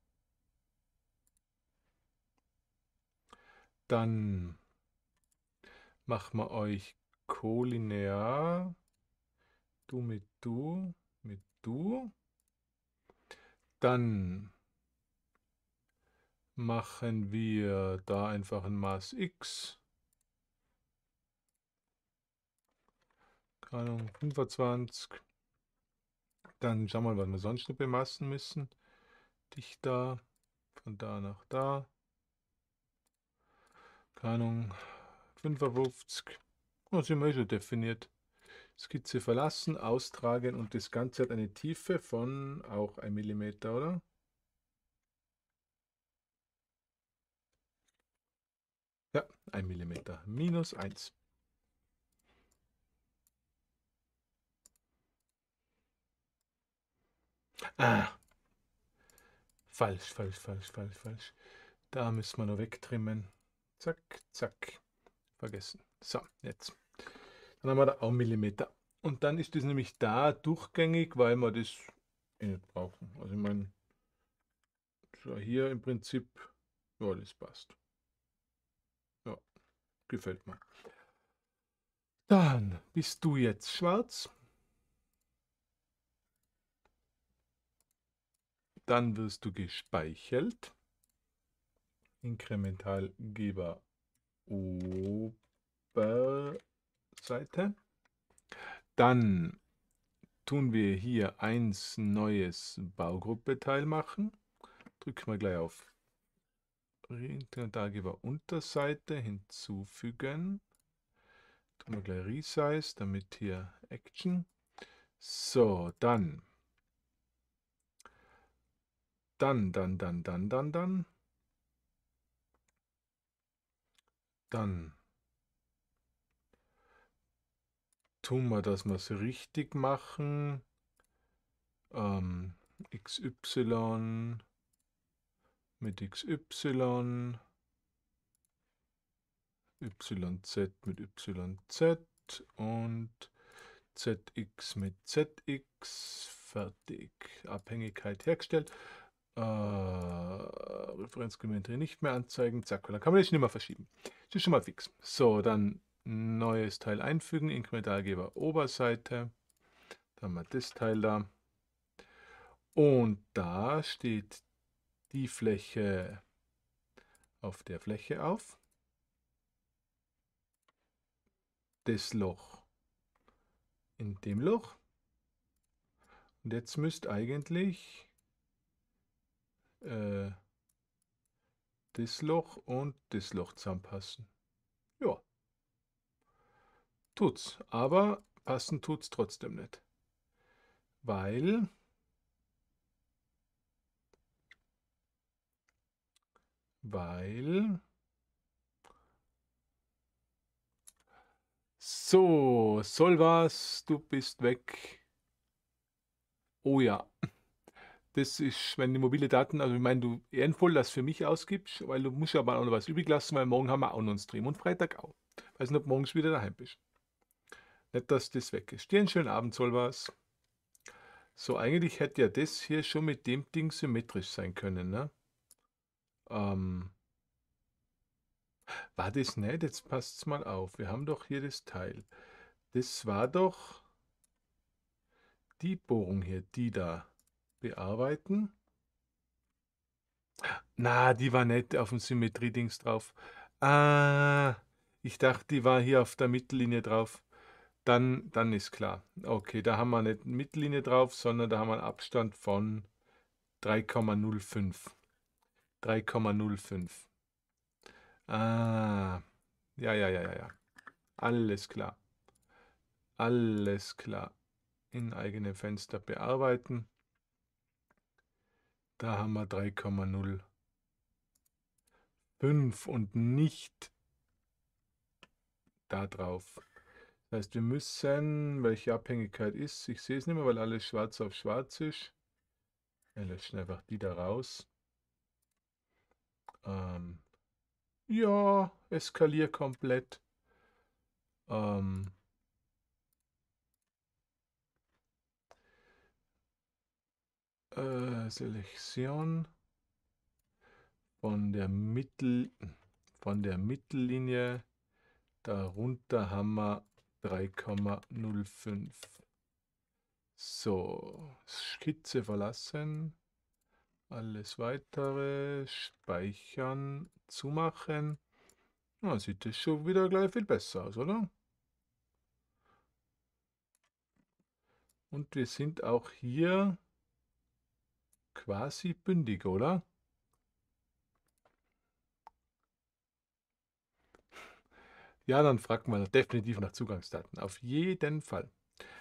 S1: Dann machen wir euch kollinear. Du mit du, mit du. Dann machen wir da einfach ein Maß X. Keine Ahnung, 25. Dann schauen wir mal, was wir sonst noch bemassen müssen. Dich da, von da nach da. Keine Ahnung, 55. Oh, sind wir schon definiert. Skizze verlassen, austragen, und das Ganze hat eine Tiefe von auch 1 Millimeter, oder? Ja, 1 Millimeter. Minus 1. Ah, falsch. Da müssen wir noch wegtrimmen. Zack, zack. Vergessen. So, jetzt. Dann haben wir da auch Millimeter. Und dann ist das nämlich da durchgängig, weil wir das eh nicht brauchen. Also ich meine, so hier im Prinzip, ja, das passt. Ja, gefällt mir. Dann bist du jetzt schwarz. Dann wirst du gespeichert. Inkrementalgeber Oberseite. Dann tun wir hier eins neues Baugruppeteil machen. Drücken wir gleich auf Inkrementalgeber Unterseite hinzufügen. Tun wir gleich Resize, damit hier Action. So, dann. Dann tun wir, dass wir es richtig machen. XY mit XY, YZ mit YZ und ZX mit ZX. Fertig. Abhängigkeit hergestellt. Referenzgeometrie nicht mehr anzeigen. Zack, dann kann man das nicht mehr verschieben. Das ist schon mal fix. So, dann neues Teil einfügen. Inkrementalgeber Oberseite. Dann haben wir das Teil da. Und da steht die Fläche auf der Fläche auf. Das Loch in dem Loch. Und jetzt müsste eigentlich das Loch und das Loch zusammenpassen. Ja, tut's. Aber passen tut's trotzdem nicht. Weil so, soll was, du bist weg. Oh ja, das ist, wenn die mobile Daten, also ich meine, du ehrenvoll das für mich ausgibst, weil du musst aber auch noch was übrig lassen, weil morgen haben wir auch noch einen Stream und Freitag auch. Weiß nicht, ob du morgens wieder daheim bist. Nicht, dass das weg ist. Dir einen schönen Abend, soll was. So, eigentlich hätte ja das hier schon mit dem Ding symmetrisch sein können, ne? Ähm, war das nicht? Jetzt passt's mal auf. Wir haben doch hier das Teil. Das war doch die Bohrung hier, die da. Bearbeiten. Na, die war nicht auf dem Symmetrie-Dings drauf. Ah, ich dachte, die war hier auf der Mittellinie drauf. Dann ist klar. Okay, da haben wir nicht Mittellinie drauf, sondern da haben wir einen Abstand von 3,05. 3,05. Ah, ja, ja, ja, ja, ja. Alles klar. Alles klar. In eigene Fenster bearbeiten. Da haben wir 3,05 und nicht da drauf. Das heißt, wir müssen, welche Abhängigkeit ist, ich sehe es nicht mehr, weil alles schwarz auf schwarz ist. Wir löschen einfach die da raus. Ähm, ja, eskalier komplett. Ähm, Selektion von von der Mittellinie. Darunter haben wir 3,05. So, Skizze verlassen. Alles weitere speichern, zumachen. Na, sieht das schon wieder gleich viel besser aus, oder? Und wir sind auch hier quasi bündig, oder? Ja, dann fragt man definitiv nach Zugangsdaten. Auf jeden Fall.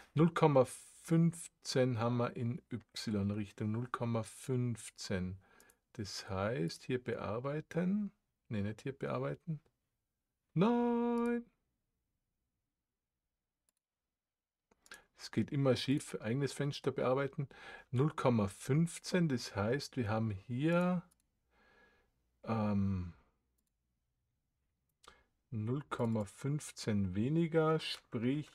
S1: 0,15 haben wir in Y-Richtung. 0,15. Das heißt, hier bearbeiten. Ne, nicht hier bearbeiten. Nein! Es geht immer schief. Eigenes Fenster bearbeiten. 0,15. Das heißt, wir haben hier 0,15 weniger, sprich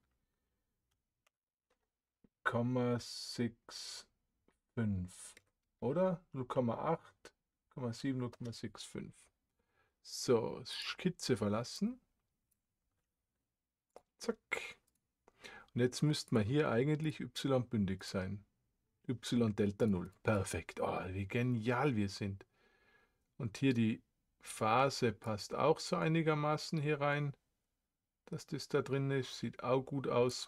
S1: 0,65. Oder? 0,8, 0,7, 0,65. So, Skizze verlassen. Zack. Und jetzt müsste man hier eigentlich y bündig sein. Y Delta 0. Perfekt. Oh, wie genial wir sind. Und hier die Phase passt auch so einigermaßen hier rein, dass das da drin ist. Sieht auch gut aus.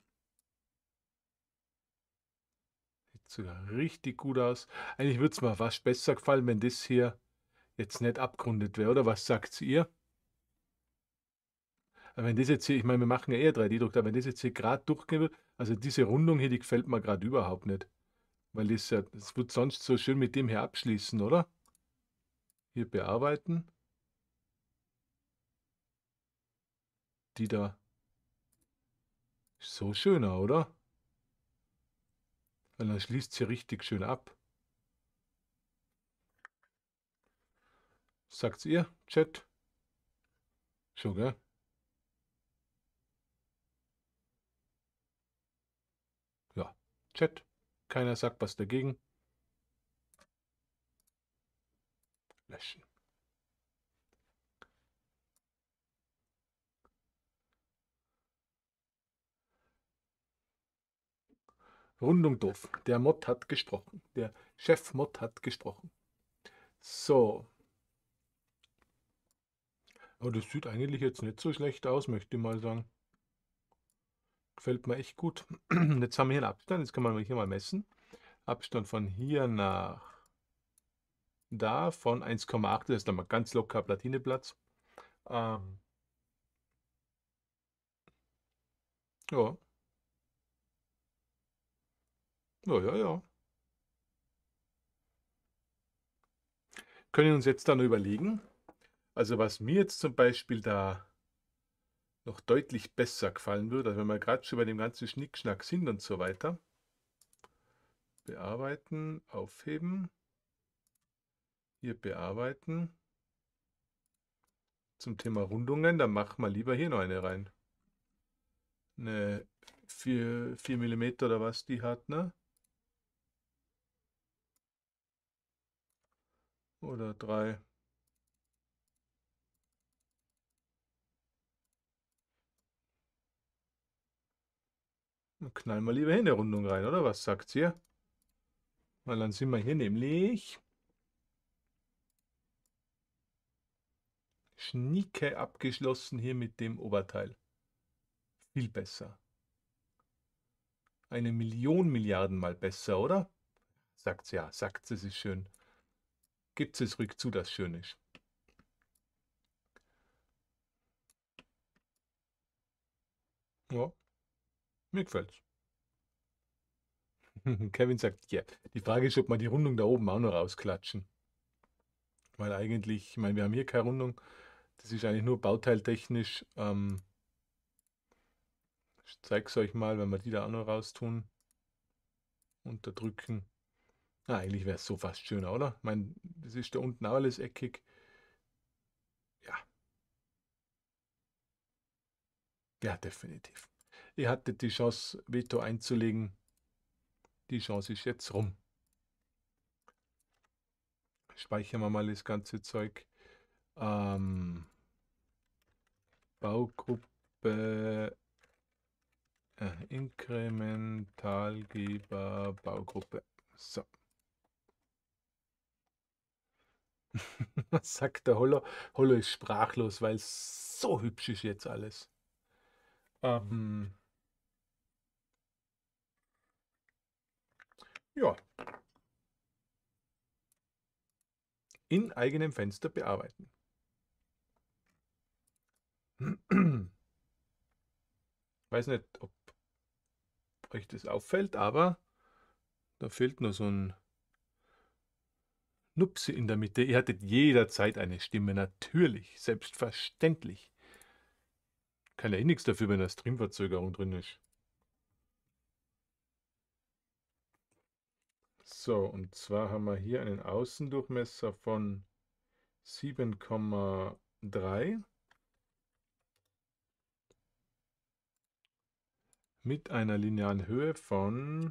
S1: Sieht sogar richtig gut aus. Eigentlich würde es mir fast besser gefallen, wenn das hier jetzt nicht abgerundet wäre, oder was sagt ihr? Aber wenn das jetzt hier, ich meine, wir machen ja eher 3D-Druck, aber wenn das jetzt hier gerade durchgehen wird, also diese Rundung hier, die gefällt mir gerade überhaupt nicht. Weil das ja, das wird sonst so schön mit dem hier abschließen, oder? Hier bearbeiten. Die da. Ist so schöner, oder? Weil dann schließt sie richtig schön ab. Sagt's ihr, Chat? Schon, gell? Ja. Chat. Keiner sagt was dagegen. Löschen. Rundung doof. Der Mod hat gesprochen. Der Chef-Mod hat gesprochen. So. Aber das sieht eigentlich jetzt nicht so schlecht aus, möchte ich mal sagen. Gefällt mir echt gut. Jetzt haben wir hier einen Abstand. Jetzt kann man hier mal messen. Abstand von hier nach da von 1,8. Das ist dann mal ganz locker Platineplatz. Ähm, ja. Ja, ja, ja. Können wir uns jetzt dann überlegen. Also was mir jetzt zum Beispiel da noch deutlich besser gefallen würde, also wenn wir gerade schon bei dem ganzen Schnickschnack sind und so weiter, bearbeiten, aufheben, hier bearbeiten. Zum Thema Rundungen, dann machen wir lieber hier noch eine rein. Eine 4 mm oder was die hat, ne? Oder 3. Dann knallen wir lieber hier eine Rundung rein, oder was sagt ihr? Weil dann sind wir hier nämlich schnieke abgeschlossen hier mit dem Oberteil. Viel besser. 1.000.000 Milliarden Mal besser, oder? Sagt's ja, sagt es ist schön. Gibt es ruhig zu, dass schön ist. Ja, mir gefällt's. Kevin sagt, ja. Die Frage ist, ob wir die Rundung da oben auch noch rausklatschen. Weil eigentlich, ich meine, wir haben hier keine Rundung. Das ist eigentlich nur bauteiltechnisch. Ich zeige es euch mal, wenn wir die da auch noch raustun. Unterdrücken. Ah, eigentlich wäre es so fast schöner, oder? Ich meine, das ist da unten auch alles eckig. Ja, ja, definitiv. Ihr hattet die Chance, Veto einzulegen. Die Chance ist jetzt rum. Speichern wir mal das ganze Zeug. Baugruppe, Inkrementalgeber, Baugruppe. So. Was sagt der Hollow? Hollow ist sprachlos, weil es so hübsch ist jetzt alles. Ja, in eigenem Fenster bearbeiten. Weiß nicht, ob euch das auffällt, aber da fehlt nur so ein Nupsi in der Mitte. Ihr hattet jederzeit eine Stimme, natürlich, selbstverständlich. Kann ja eh nichts dafür, wenn eine Streamverzögerung drin ist. So, und zwar haben wir hier einen Außendurchmesser von 7,3 mit einer linearen Höhe von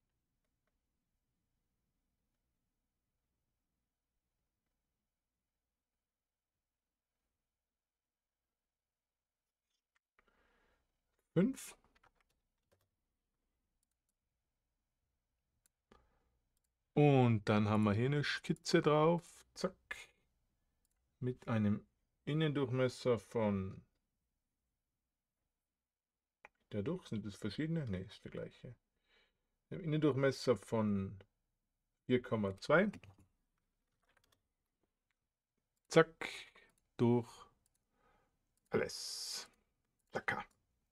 S1: 5. Und dann haben wir hier eine Skizze drauf. Zack. Mit einem Innendurchmesser von der durch, sind das verschiedene? Ne, ist der gleiche. Ein Innendurchmesser von 4,2. Zack. Durch alles. Zack.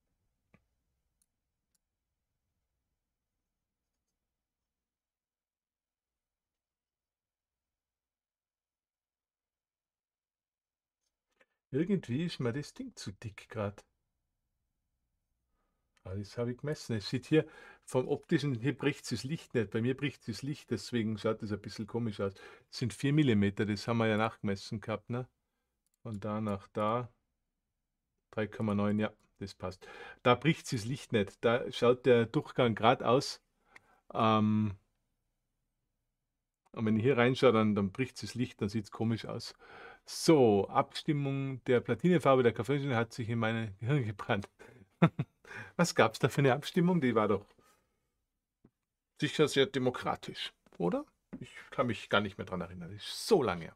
S1: Irgendwie ist mir das Ding zu dick gerade. Ah, das habe ich gemessen. Es sieht hier vom optischen, hier bricht das Licht nicht. Bei mir bricht das Licht, deswegen schaut das ein bisschen komisch aus. Das sind 4 mm, das haben wir ja nachgemessen gehabt, ne? Von da nach da. 3,9, ja, das passt. Da bricht das Licht nicht. Da schaut der Durchgang gerade aus. Und wenn ich hier reinschaue, dann bricht das Licht, dann sieht es komisch aus. So, Abstimmung der Platinefarbe der Kaffeemaschine hat sich in mein Gehirn gebrannt. Was gab es da für eine Abstimmung? Die war doch sicher sehr demokratisch, oder? Ich kann mich gar nicht mehr dran erinnern. Das ist so lange her.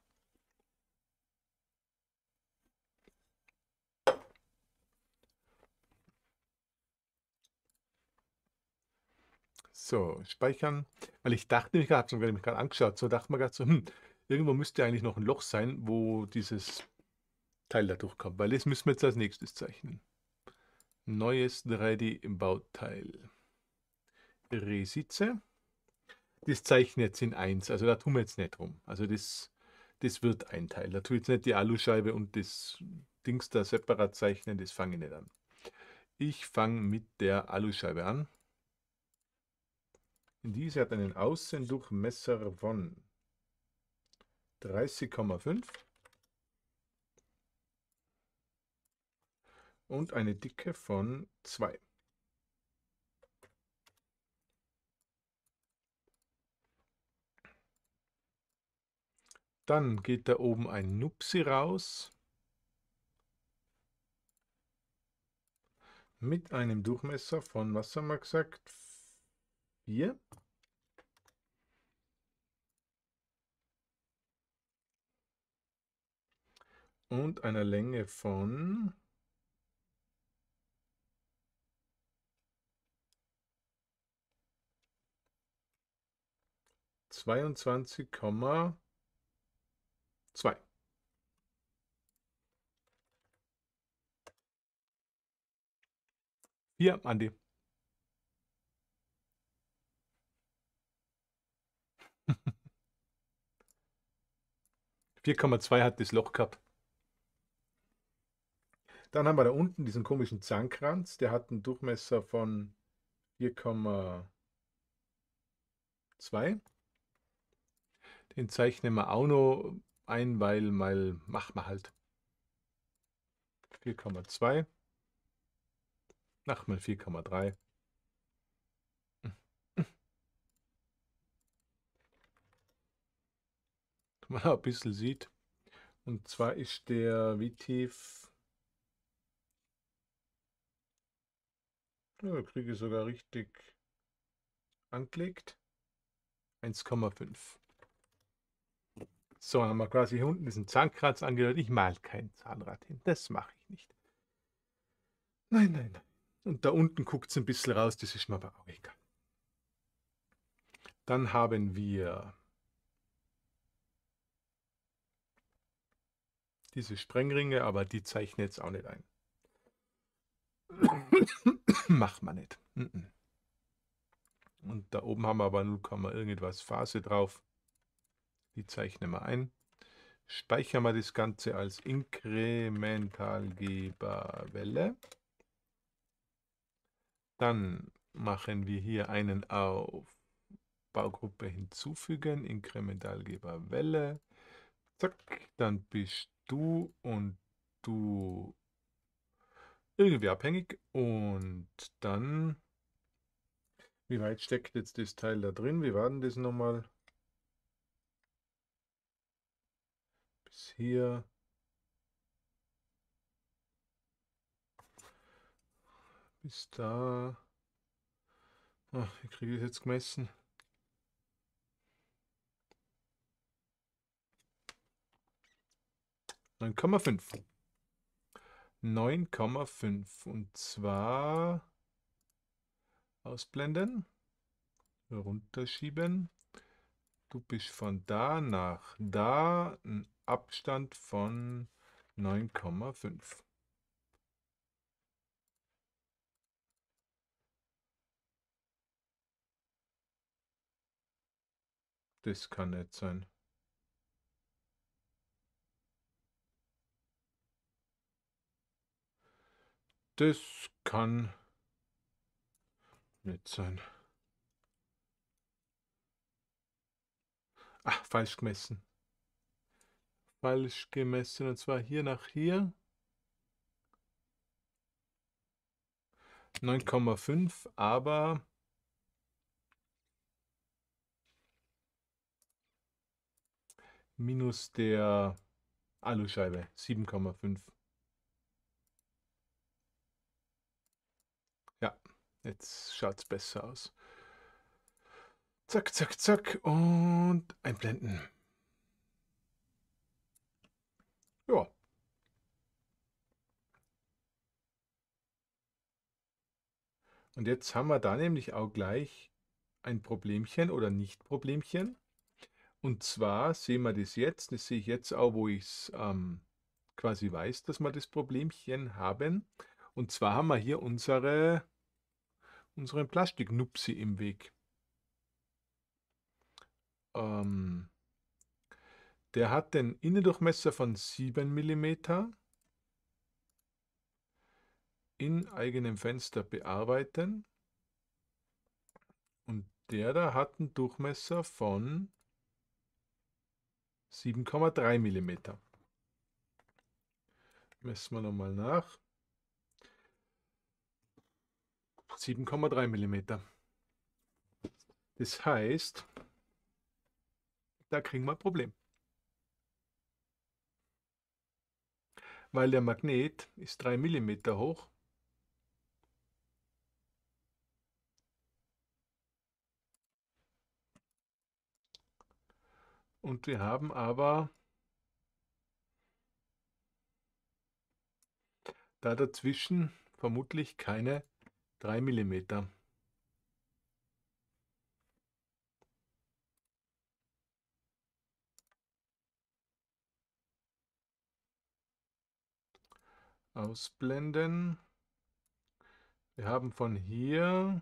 S1: So, speichern. Weil ich dachte, ich habe es mir gerade angeschaut, so dachte man gerade so, irgendwo müsste eigentlich noch ein Loch sein, wo dieses Teil da durchkommt, weil das müssen wir jetzt als nächstes zeichnen. Neues 3D im Bauteil. Resitze. Das zeichnen jetzt in 1, also da tun wir jetzt nicht rum. Also das wird ein Teil. Da tue ich jetzt nicht die Aluscheibe und das Dings da separat zeichnen, das fange ich nicht an. Ich fange mit der Aluscheibe an. Diese hat einen Außendurchmesser von 30,5 und eine Dicke von 2. Dann geht da oben ein Nupsi raus mit einem Durchmesser von, was haben wir gesagt, 4. Und einer Länge von 22,2. Hier, Andi. 4,2 hat das Loch gehabt. Dann haben wir da unten diesen komischen Zahnkranz, der hat einen Durchmesser von 4,2. Den zeichnen wir auch noch ein, weil mal machen wir halt 4,2. Machen wir 4,3. Man ein bisschen sieht. Und zwar ist der wie tief. Ja, kriege ich sogar richtig angelegt. 1,5. So, haben wir quasi hier unten diesen Zahnkranz angedeutet. Ich male kein Zahnrad hin. Das mache ich nicht. Nein, nein, nein. Und da unten guckt es ein bisschen raus, das ist mir aber auch egal. Dann haben wir diese Sprengringe, aber die zeichne ich jetzt auch nicht ein. Macht man nicht. Und da oben haben wir aber 0, irgendwas Phase drauf. Die zeichnen wir ein. Speichern wir das Ganze als Inkrementalgeberwelle. Dann machen wir hier einen auf Baugruppe hinzufügen, Inkrementalgeberwelle. Zack, dann bist du und du irgendwie abhängig. Und dann, wie weit steckt jetzt das Teil da drin? Wie war denn das nochmal? Bis hier. Bis da. Ach, wie kriege ich das jetzt gemessen? 9,5. 9,5. Und zwar ausblenden, runterschieben. Du bist von da nach da, ein Abstand von 9,5. Das kann nicht sein. Das kann nicht sein. Ach, falsch gemessen. Falsch gemessen, und zwar hier nach hier. 9,5, aber minus der Aluscheibe 7,5. Ja, jetzt schaut es besser aus. Zack, zack, zack und einblenden. Ja. Und jetzt haben wir da nämlich auch gleich ein Problemchen oder Nicht-Problemchen. Und zwar sehen wir das sehe ich jetzt auch, wo ich es quasi weiß, dass wir das Problemchen haben. Und zwar haben wir hier unseren Plastiknupsi im Weg. Der hat den Innendurchmesser von 7 mm in eigenem Fenster bearbeiten. Und der da hat einen Durchmesser von 7,3 mm. Messen wir nochmal nach. 7,3 mm. Das heißt, da kriegen wir ein Problem. Weil der Magnet ist 3 mm hoch. Und wir haben aber da dazwischen vermutlich keine 3 mm. Ausblenden. Wir haben von hier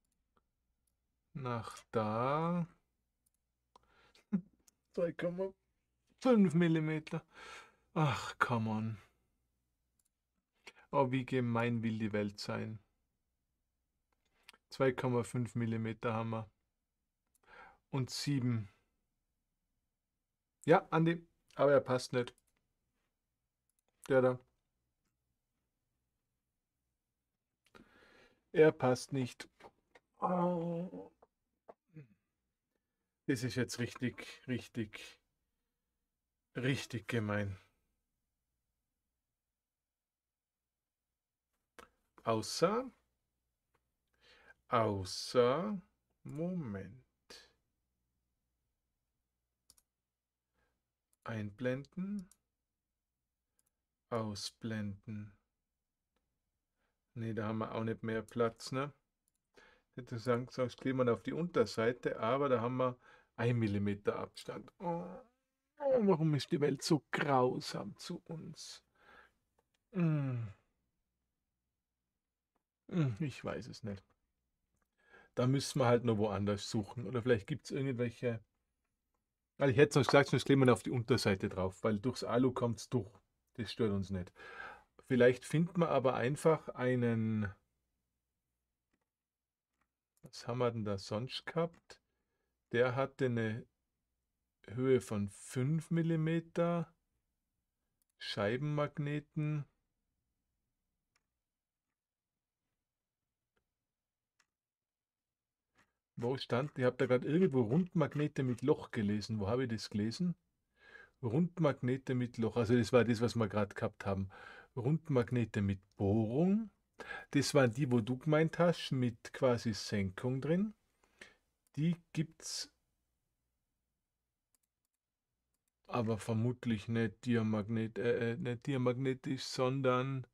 S1: nach da 2,5 mm. Ach, come on. Oh, wie gemein will die Welt sein. 2,5 mm haben wir. Und 7. Ja, Andi, aber er passt nicht. Der da. Er passt nicht. Oh. Das ist jetzt richtig gemein. Außer, Moment. Einblenden, ausblenden. Ne, da haben wir auch nicht mehr Platz, ne? Hätte sagen, sonst kleben wir auf die Unterseite, aber da haben wir 1 mm Abstand. Oh, warum ist die Welt so grausam zu uns? Ich weiß es nicht. Da müssen wir halt noch woanders suchen. Oder vielleicht gibt es irgendwelche. Also ich hätte sonst gesagt, sonst kleben wir auf die Unterseite drauf, weil durchs Alu kommt es durch. Das stört uns nicht. Vielleicht finden wir aber einfach einen. Was haben wir denn da sonst gehabt? Der hatte eine Höhe von 5 mm. Scheibenmagneten. Wo stand? Ich habe da gerade irgendwo Rundmagnete mit Loch gelesen. Wo habe ich das gelesen? Rundmagnete mit Loch. Also das war das, was wir gerade gehabt haben. Rundmagnete mit Bohrung. Das waren die, wo du gemeint hast, mit quasi Senkung drin. Die gibt es aber vermutlich nicht diamagnetisch, sondern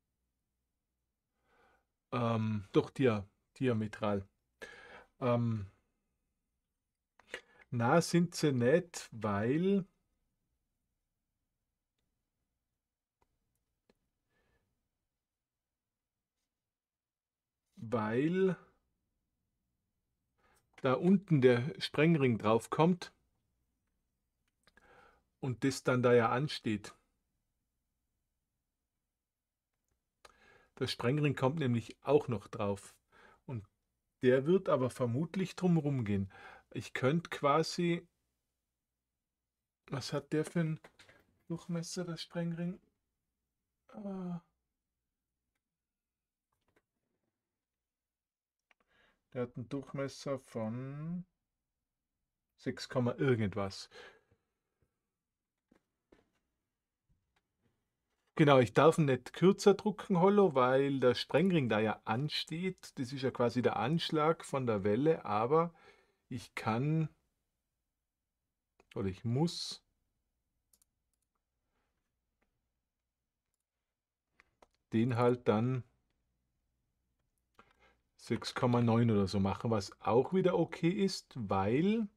S1: doch diametral. Na, sind sie nicht, weil da unten der Sprengring drauf kommt und das dann da ja ansteht. Der Sprengring kommt nämlich auch noch drauf. Und der wird aber vermutlich drumherum gehen. Ich könnte quasi, was hat der für ein Durchmesser, der Sprengring? Ah, der hat einen Durchmesser von 6, irgendwas. Genau, ich darf ihn nicht kürzer drucken, Hollow, weil der Sprengring da ja ansteht. Das ist ja quasi der Anschlag von der Welle, aber ich kann oder ich muss den halt dann 6,9 oder so machen, was auch wieder okay ist, weil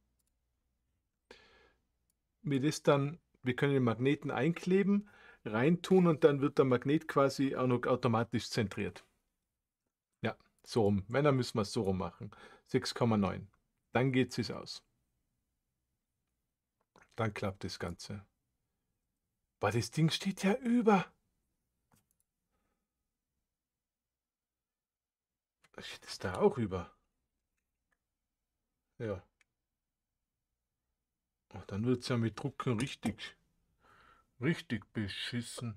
S1: wir können den Magneten einkleben, reintun und dann wird der Magnet quasi auch noch automatisch zentriert. Ja, so rum. Wenn, dann müssen wir es so rum machen. 6,9. Dann geht es aus. Dann klappt das Ganze. Boah, das Ding steht ja über. Steht es da auch über? Ja. Ach, dann wird es ja mit Drucken richtig beschissen.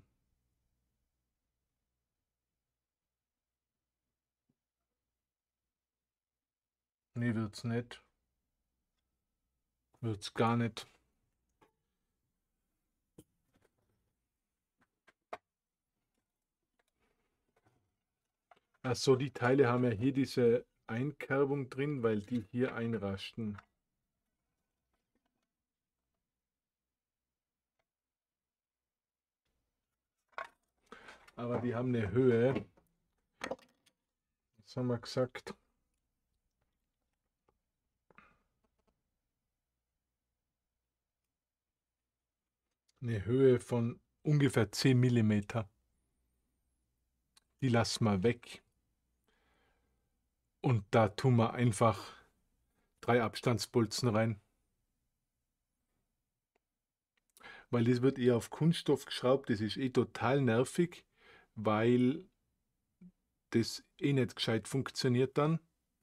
S1: Nee, wird's nicht. Wird's gar nicht. Ach so, die Teile haben ja hier diese Einkerbung drin, weil die hier einrasten. Aber die haben eine Höhe. Was haben wir gesagt? Eine Höhe von ungefähr 10 mm. Die lassen wir weg. Und da tun wir einfach 3 Abstandsbolzen rein. Weil das wird eher auf Kunststoff geschraubt. Das ist eh total nervig, weil das eh nicht gescheit funktioniert dann.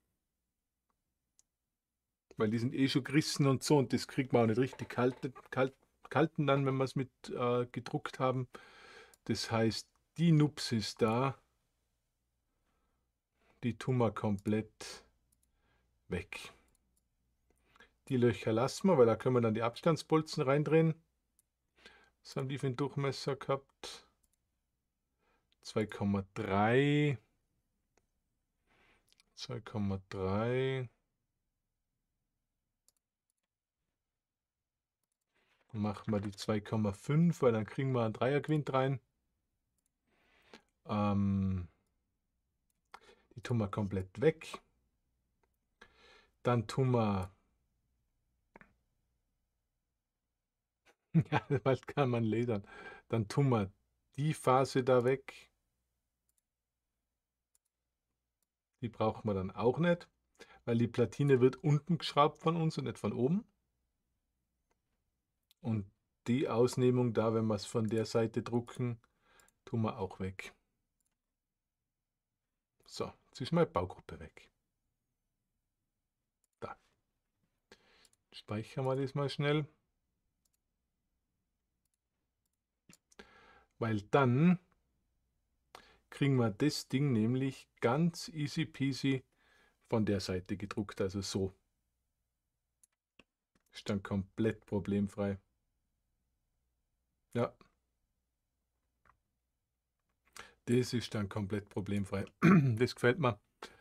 S1: Weil die sind eh schon gerissen und so und das kriegt man auch nicht richtig kalten dann, wenn wir es mit gedruckt haben. Das heißt, die Nupsis da, die tun wir komplett weg. Die Löcher lassen wir, weil da können wir dann die Abstandsbolzen reindrehen. Was haben die für einen Durchmesser gehabt? 2,3. 2,3. Machen wir die 2,5, weil dann kriegen wir einen Dreierquint rein. Die tun wir komplett weg. Dann tun wir, ja, bald kann man ledern. Dann tun wir die Phase da weg. Die brauchen wir dann auch nicht, weil die Platine wird unten geschraubt von uns und nicht von oben. Und die Ausnehmung da, wenn wir es von der Seite drucken, tun wir auch weg. So, jetzt ist meine Baugruppe weg. Da. Speichern wir das mal schnell. Weil dann kriegen wir das Ding nämlich ganz easy peasy von der Seite gedruckt, also so. Ist dann komplett problemfrei. Ja, das ist dann komplett problemfrei. Das gefällt mir.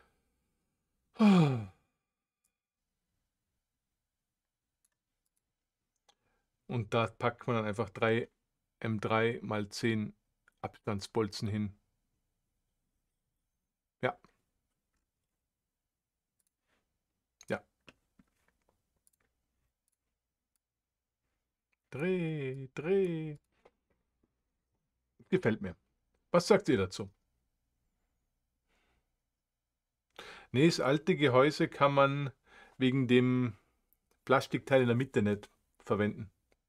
S1: Und da packt man dann einfach 3 M3 mal 10 Abstandsbolzen hin. Ja. Ja. Dreh. Gefällt mir. Was sagt ihr dazu? Nee, das alte Gehäuse kann man wegen dem Plastikteil in der Mitte nicht verwenden.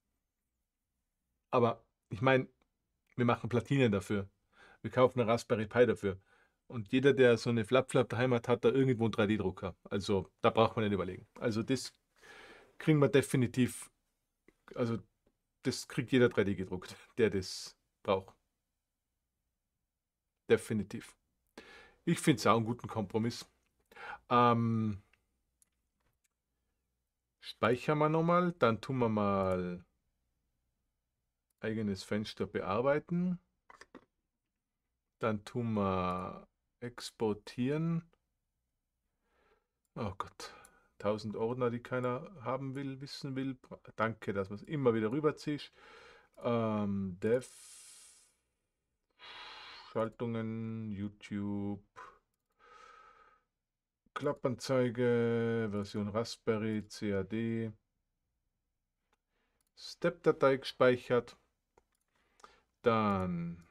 S1: Aber ich meine, wir machen Platinen dafür. Wir kaufen eine Raspberry Pi dafür. Und jeder, der so eine Flap daheim hat, hat da irgendwo einen 3D-Drucker. Also da braucht man nicht überlegen. Also das kriegen wir definitiv, also das kriegt jeder 3D gedruckt, der das braucht. Definitiv. Ich finde es auch einen guten Kompromiss. Ähm, Speichern wir nochmal, dann tun wir mal eigenes Fenster bearbeiten. Dann tun wir exportieren. Oh Gott, 1000 Ordner, die keiner haben will, wissen will. Danke, dass man es immer wieder rüberziehst. Dev, Schaltungen, YouTube, Klappanzeige, Version Raspberry, CAD, Step-Datei gespeichert. Dann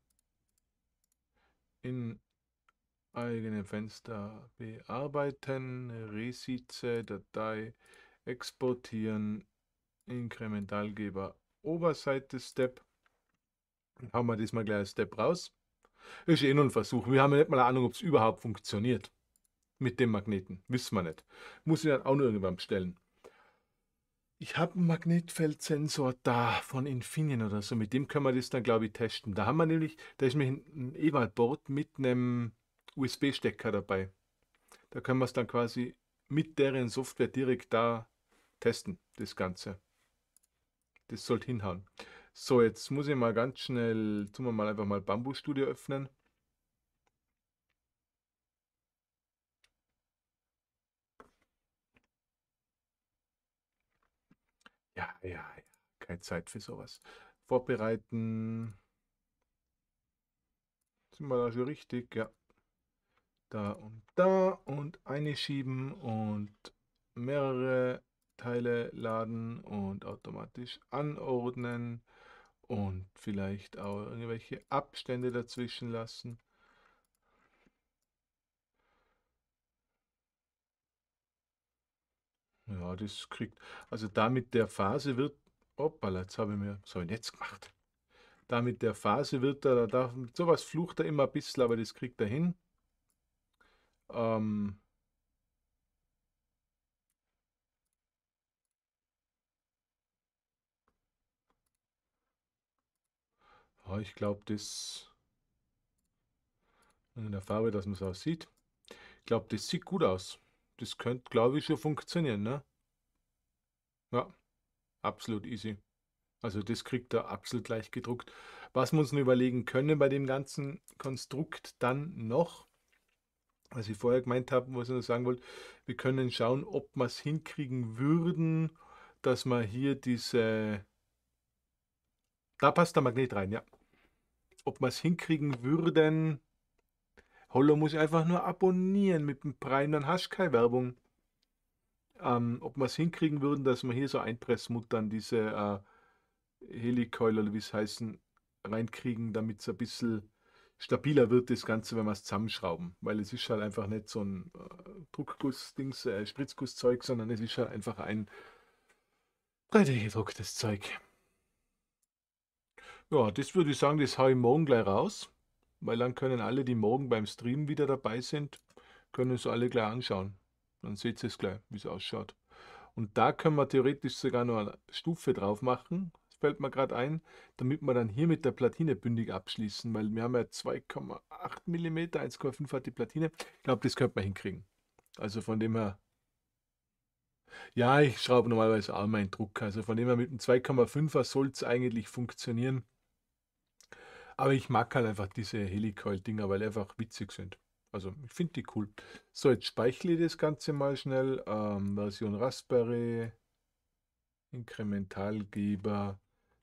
S1: in eigene Fenster bearbeiten, Resize, Datei exportieren, Inkrementalgeber, Oberseite Step. Hauen wir diesmal gleich als Step raus. Ist eh nur ein Versuch. Wir haben ja nicht mal eine Ahnung, ob es überhaupt funktioniert. mit dem Magneten. Wissen wir nicht. Muss ich dann auch noch irgendwann bestellen. Ich habe einen Magnetfeldsensor da von Infineon oder so. Mit dem können wir das dann, glaube ich, testen. Da haben wir nämlich, da ist nämlich ein Ewald-Board mit einem USB-Stecker dabei. Da können wir es dann quasi mit deren Software direkt da testen, das Ganze. Das sollte hinhauen. So, jetzt muss ich mal ganz schnell, tun wir mal einfach mal Bambus Studio öffnen. Ja, ja, ja, keine Zeit für sowas. Vorbereiten. Sind wir da schon richtig? Ja. Da und eine schieben und mehrere Teile laden und automatisch anordnen und vielleicht auch irgendwelche Abstände dazwischen lassen. Ja, das kriegt, also damit der Phase wird, hoppala, jetzt habe ich mir, was habe ich denn jetzt gemacht? Damit der Phase wird er, da darf, sowas flucht er immer ein bisschen, aber das kriegt er hin. Ähm, ja, ich glaube, das in der Farbe, dass man es auch sieht. Ich glaube, das sieht gut aus. Das könnte, glaube ich, schon funktionieren, ne? Ja, absolut easy. Also das kriegt er absolut gleich gedruckt. Was wir uns nur überlegen können bei dem ganzen Konstrukt dann noch, was ich vorher gemeint habe, was ich noch sagen wollte, wir können schauen, ob wir es hinkriegen würden, dass wir hier diese, da passt der Magnet rein, ja. Ob wir es hinkriegen würden, Hollow muss ich einfach nur abonnieren mit dem Prime, dann hast du keine Werbung. Ob wir es hinkriegen würden, dass wir hier so Einpressmuttern, diese Helicoil oder wie es heißen, reinkriegen, damit es ein bisschen stabiler wird, das Ganze, wenn wir es zusammenschrauben. Weil es ist halt einfach nicht so ein Druckguss-Dings, Spritzgusszeug, sondern es ist halt einfach ein 3D-gedrucktes Zeug. Ja, das würde ich sagen, das haue ich morgen gleich raus, weil dann können alle, die morgen beim Stream wieder dabei sind, können es alle gleich anschauen. Dann seht ihr es gleich, wie es ausschaut. Und da können wir theoretisch sogar noch eine Stufe drauf machen. Das fällt mir gerade ein, damit wir dann hier mit der Platine bündig abschließen, weil wir haben ja 2,8 mm, 1,5 hat die Platine. Ich glaube, das könnte man hinkriegen. Also von dem her, ja, ich schraube normalerweise auch meinen Druck. Also von dem her mit dem 2,5er soll es eigentlich funktionieren. Aber ich mag halt einfach diese Helicoil-Dinger, weil die einfach witzig sind. Also ich finde die cool. So, jetzt speichere ich das Ganze mal schnell. Version Raspberry. Inkrementalgeber,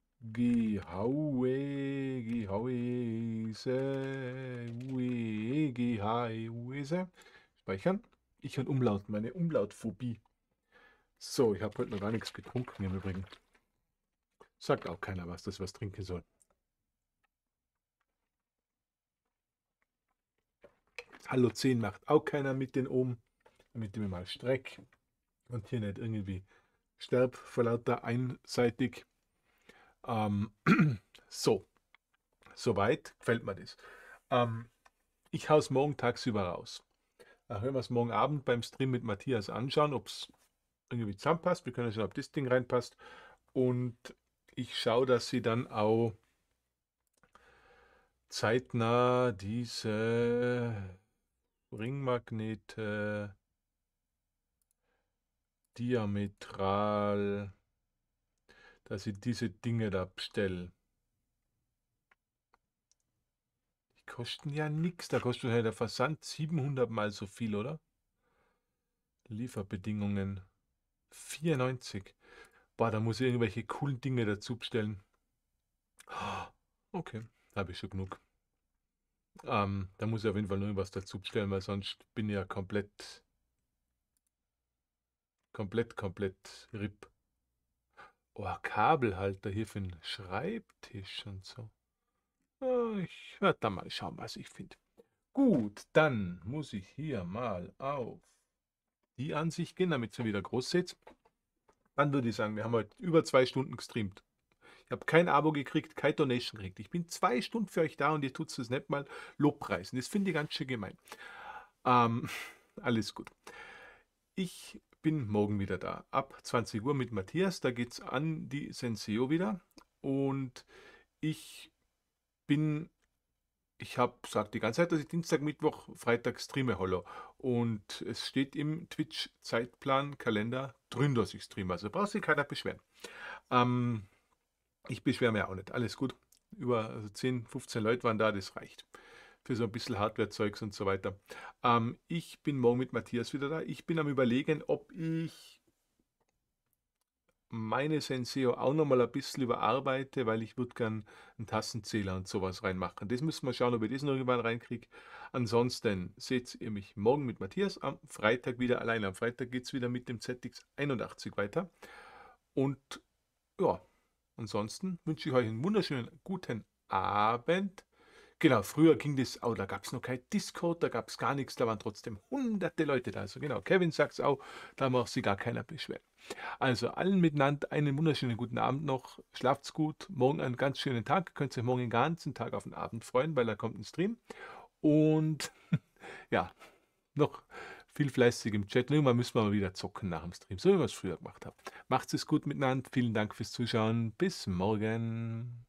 S1: Gehauese. Speichern. Ich und Umlaut, meine Umlautphobie. So, ich habe heute noch gar nichts getrunken im Übrigen. Sagt auch keiner was, dass ich was trinken soll. Hallo 10 macht auch keiner mit den oben, damit ich mir mal streck und hier nicht irgendwie sterb vor lauter einseitig. Ähm, so, soweit gefällt mir das. Ähm, Ich haue es morgen tagsüber raus. Dann hören wir es morgen Abend beim Stream mit Matthias anschauen, ob es irgendwie zusammenpasst. Wir können schauen, ob das Ding reinpasst. Und ich schaue, dass sie dann auch zeitnah diese Ringmagnete diametral, dass ich diese Dinge da bestelle. Die kosten ja nichts. Da kostet ja der Versand 700 mal so viel, oder? Lieferbedingungen 94. Boah, da muss ich irgendwelche coolen Dinge dazu bestellen. Okay, habe ich schon genug. Da muss ich auf jeden Fall noch irgendwas dazu bestellen, weil sonst bin ich ja komplett RIP. Oh, Kabelhalter hier für den Schreibtisch und so. Ich werde da mal schauen, was ich finde. Gut, dann muss ich hier mal auf die Ansicht gehen, damit ihr wieder groß seht. Dann würde ich sagen, wir haben heute über 2 Stunden gestreamt. Ich habe kein Abo gekriegt, kein Donation gekriegt. Ich bin 2 Stunden für euch da und ihr tut es nicht mal Lobpreisen. Das finde ich ganz schön gemein. Ähm, Alles gut. Ich bin morgen wieder da. Ab 20 Uhr mit Matthias. Da geht's an die Senseo wieder. Und ich bin ich habe gesagt die ganze Zeit, dass ich Dienstag, Mittwoch, Freitag streame Hollow. Und es steht im Twitch-Zeitplan, Kalender drin, dass ich streame. Also braucht sich keiner beschweren. Ähm, Ich beschwere mich auch nicht. Alles gut. Über also 10, 15 Leute waren da, das reicht. Für so ein bisschen Hardware-Zeugs und so weiter. Ich bin morgen mit Matthias wieder da. Ich bin am Überlegen, ob ich meine Senseo auch nochmal ein bisschen überarbeite, weil ich würde gern einen Tassenzähler und sowas reinmachen. Das müssen wir schauen, ob ich das noch irgendwann reinkriege. Ansonsten seht ihr mich morgen mit Matthias, am Freitag wieder alleine. Am Freitag geht es wieder mit dem ZX 81 weiter. Und ja, ansonsten wünsche ich euch einen wunderschönen guten Abend. Genau, früher ging das auch, da gab es noch kein Discord, da gab es gar nichts, da waren trotzdem hunderte Leute da. Also genau, Kevin sagt es auch, da macht sich gar keiner beschweren. Also allen miteinander einen wunderschönen guten Abend noch. Schlaft's gut. Morgen einen ganz schönen Tag. Könnt ihr morgen den ganzen Tag auf den Abend freuen, weil da kommt ein Stream. Und ja, noch viel fleißig im Chat. Irgendwann müssen wir mal wieder zocken nach dem Stream, so wie wir es früher gemacht haben. Macht's es gut miteinander. Vielen Dank fürs Zuschauen. Bis morgen.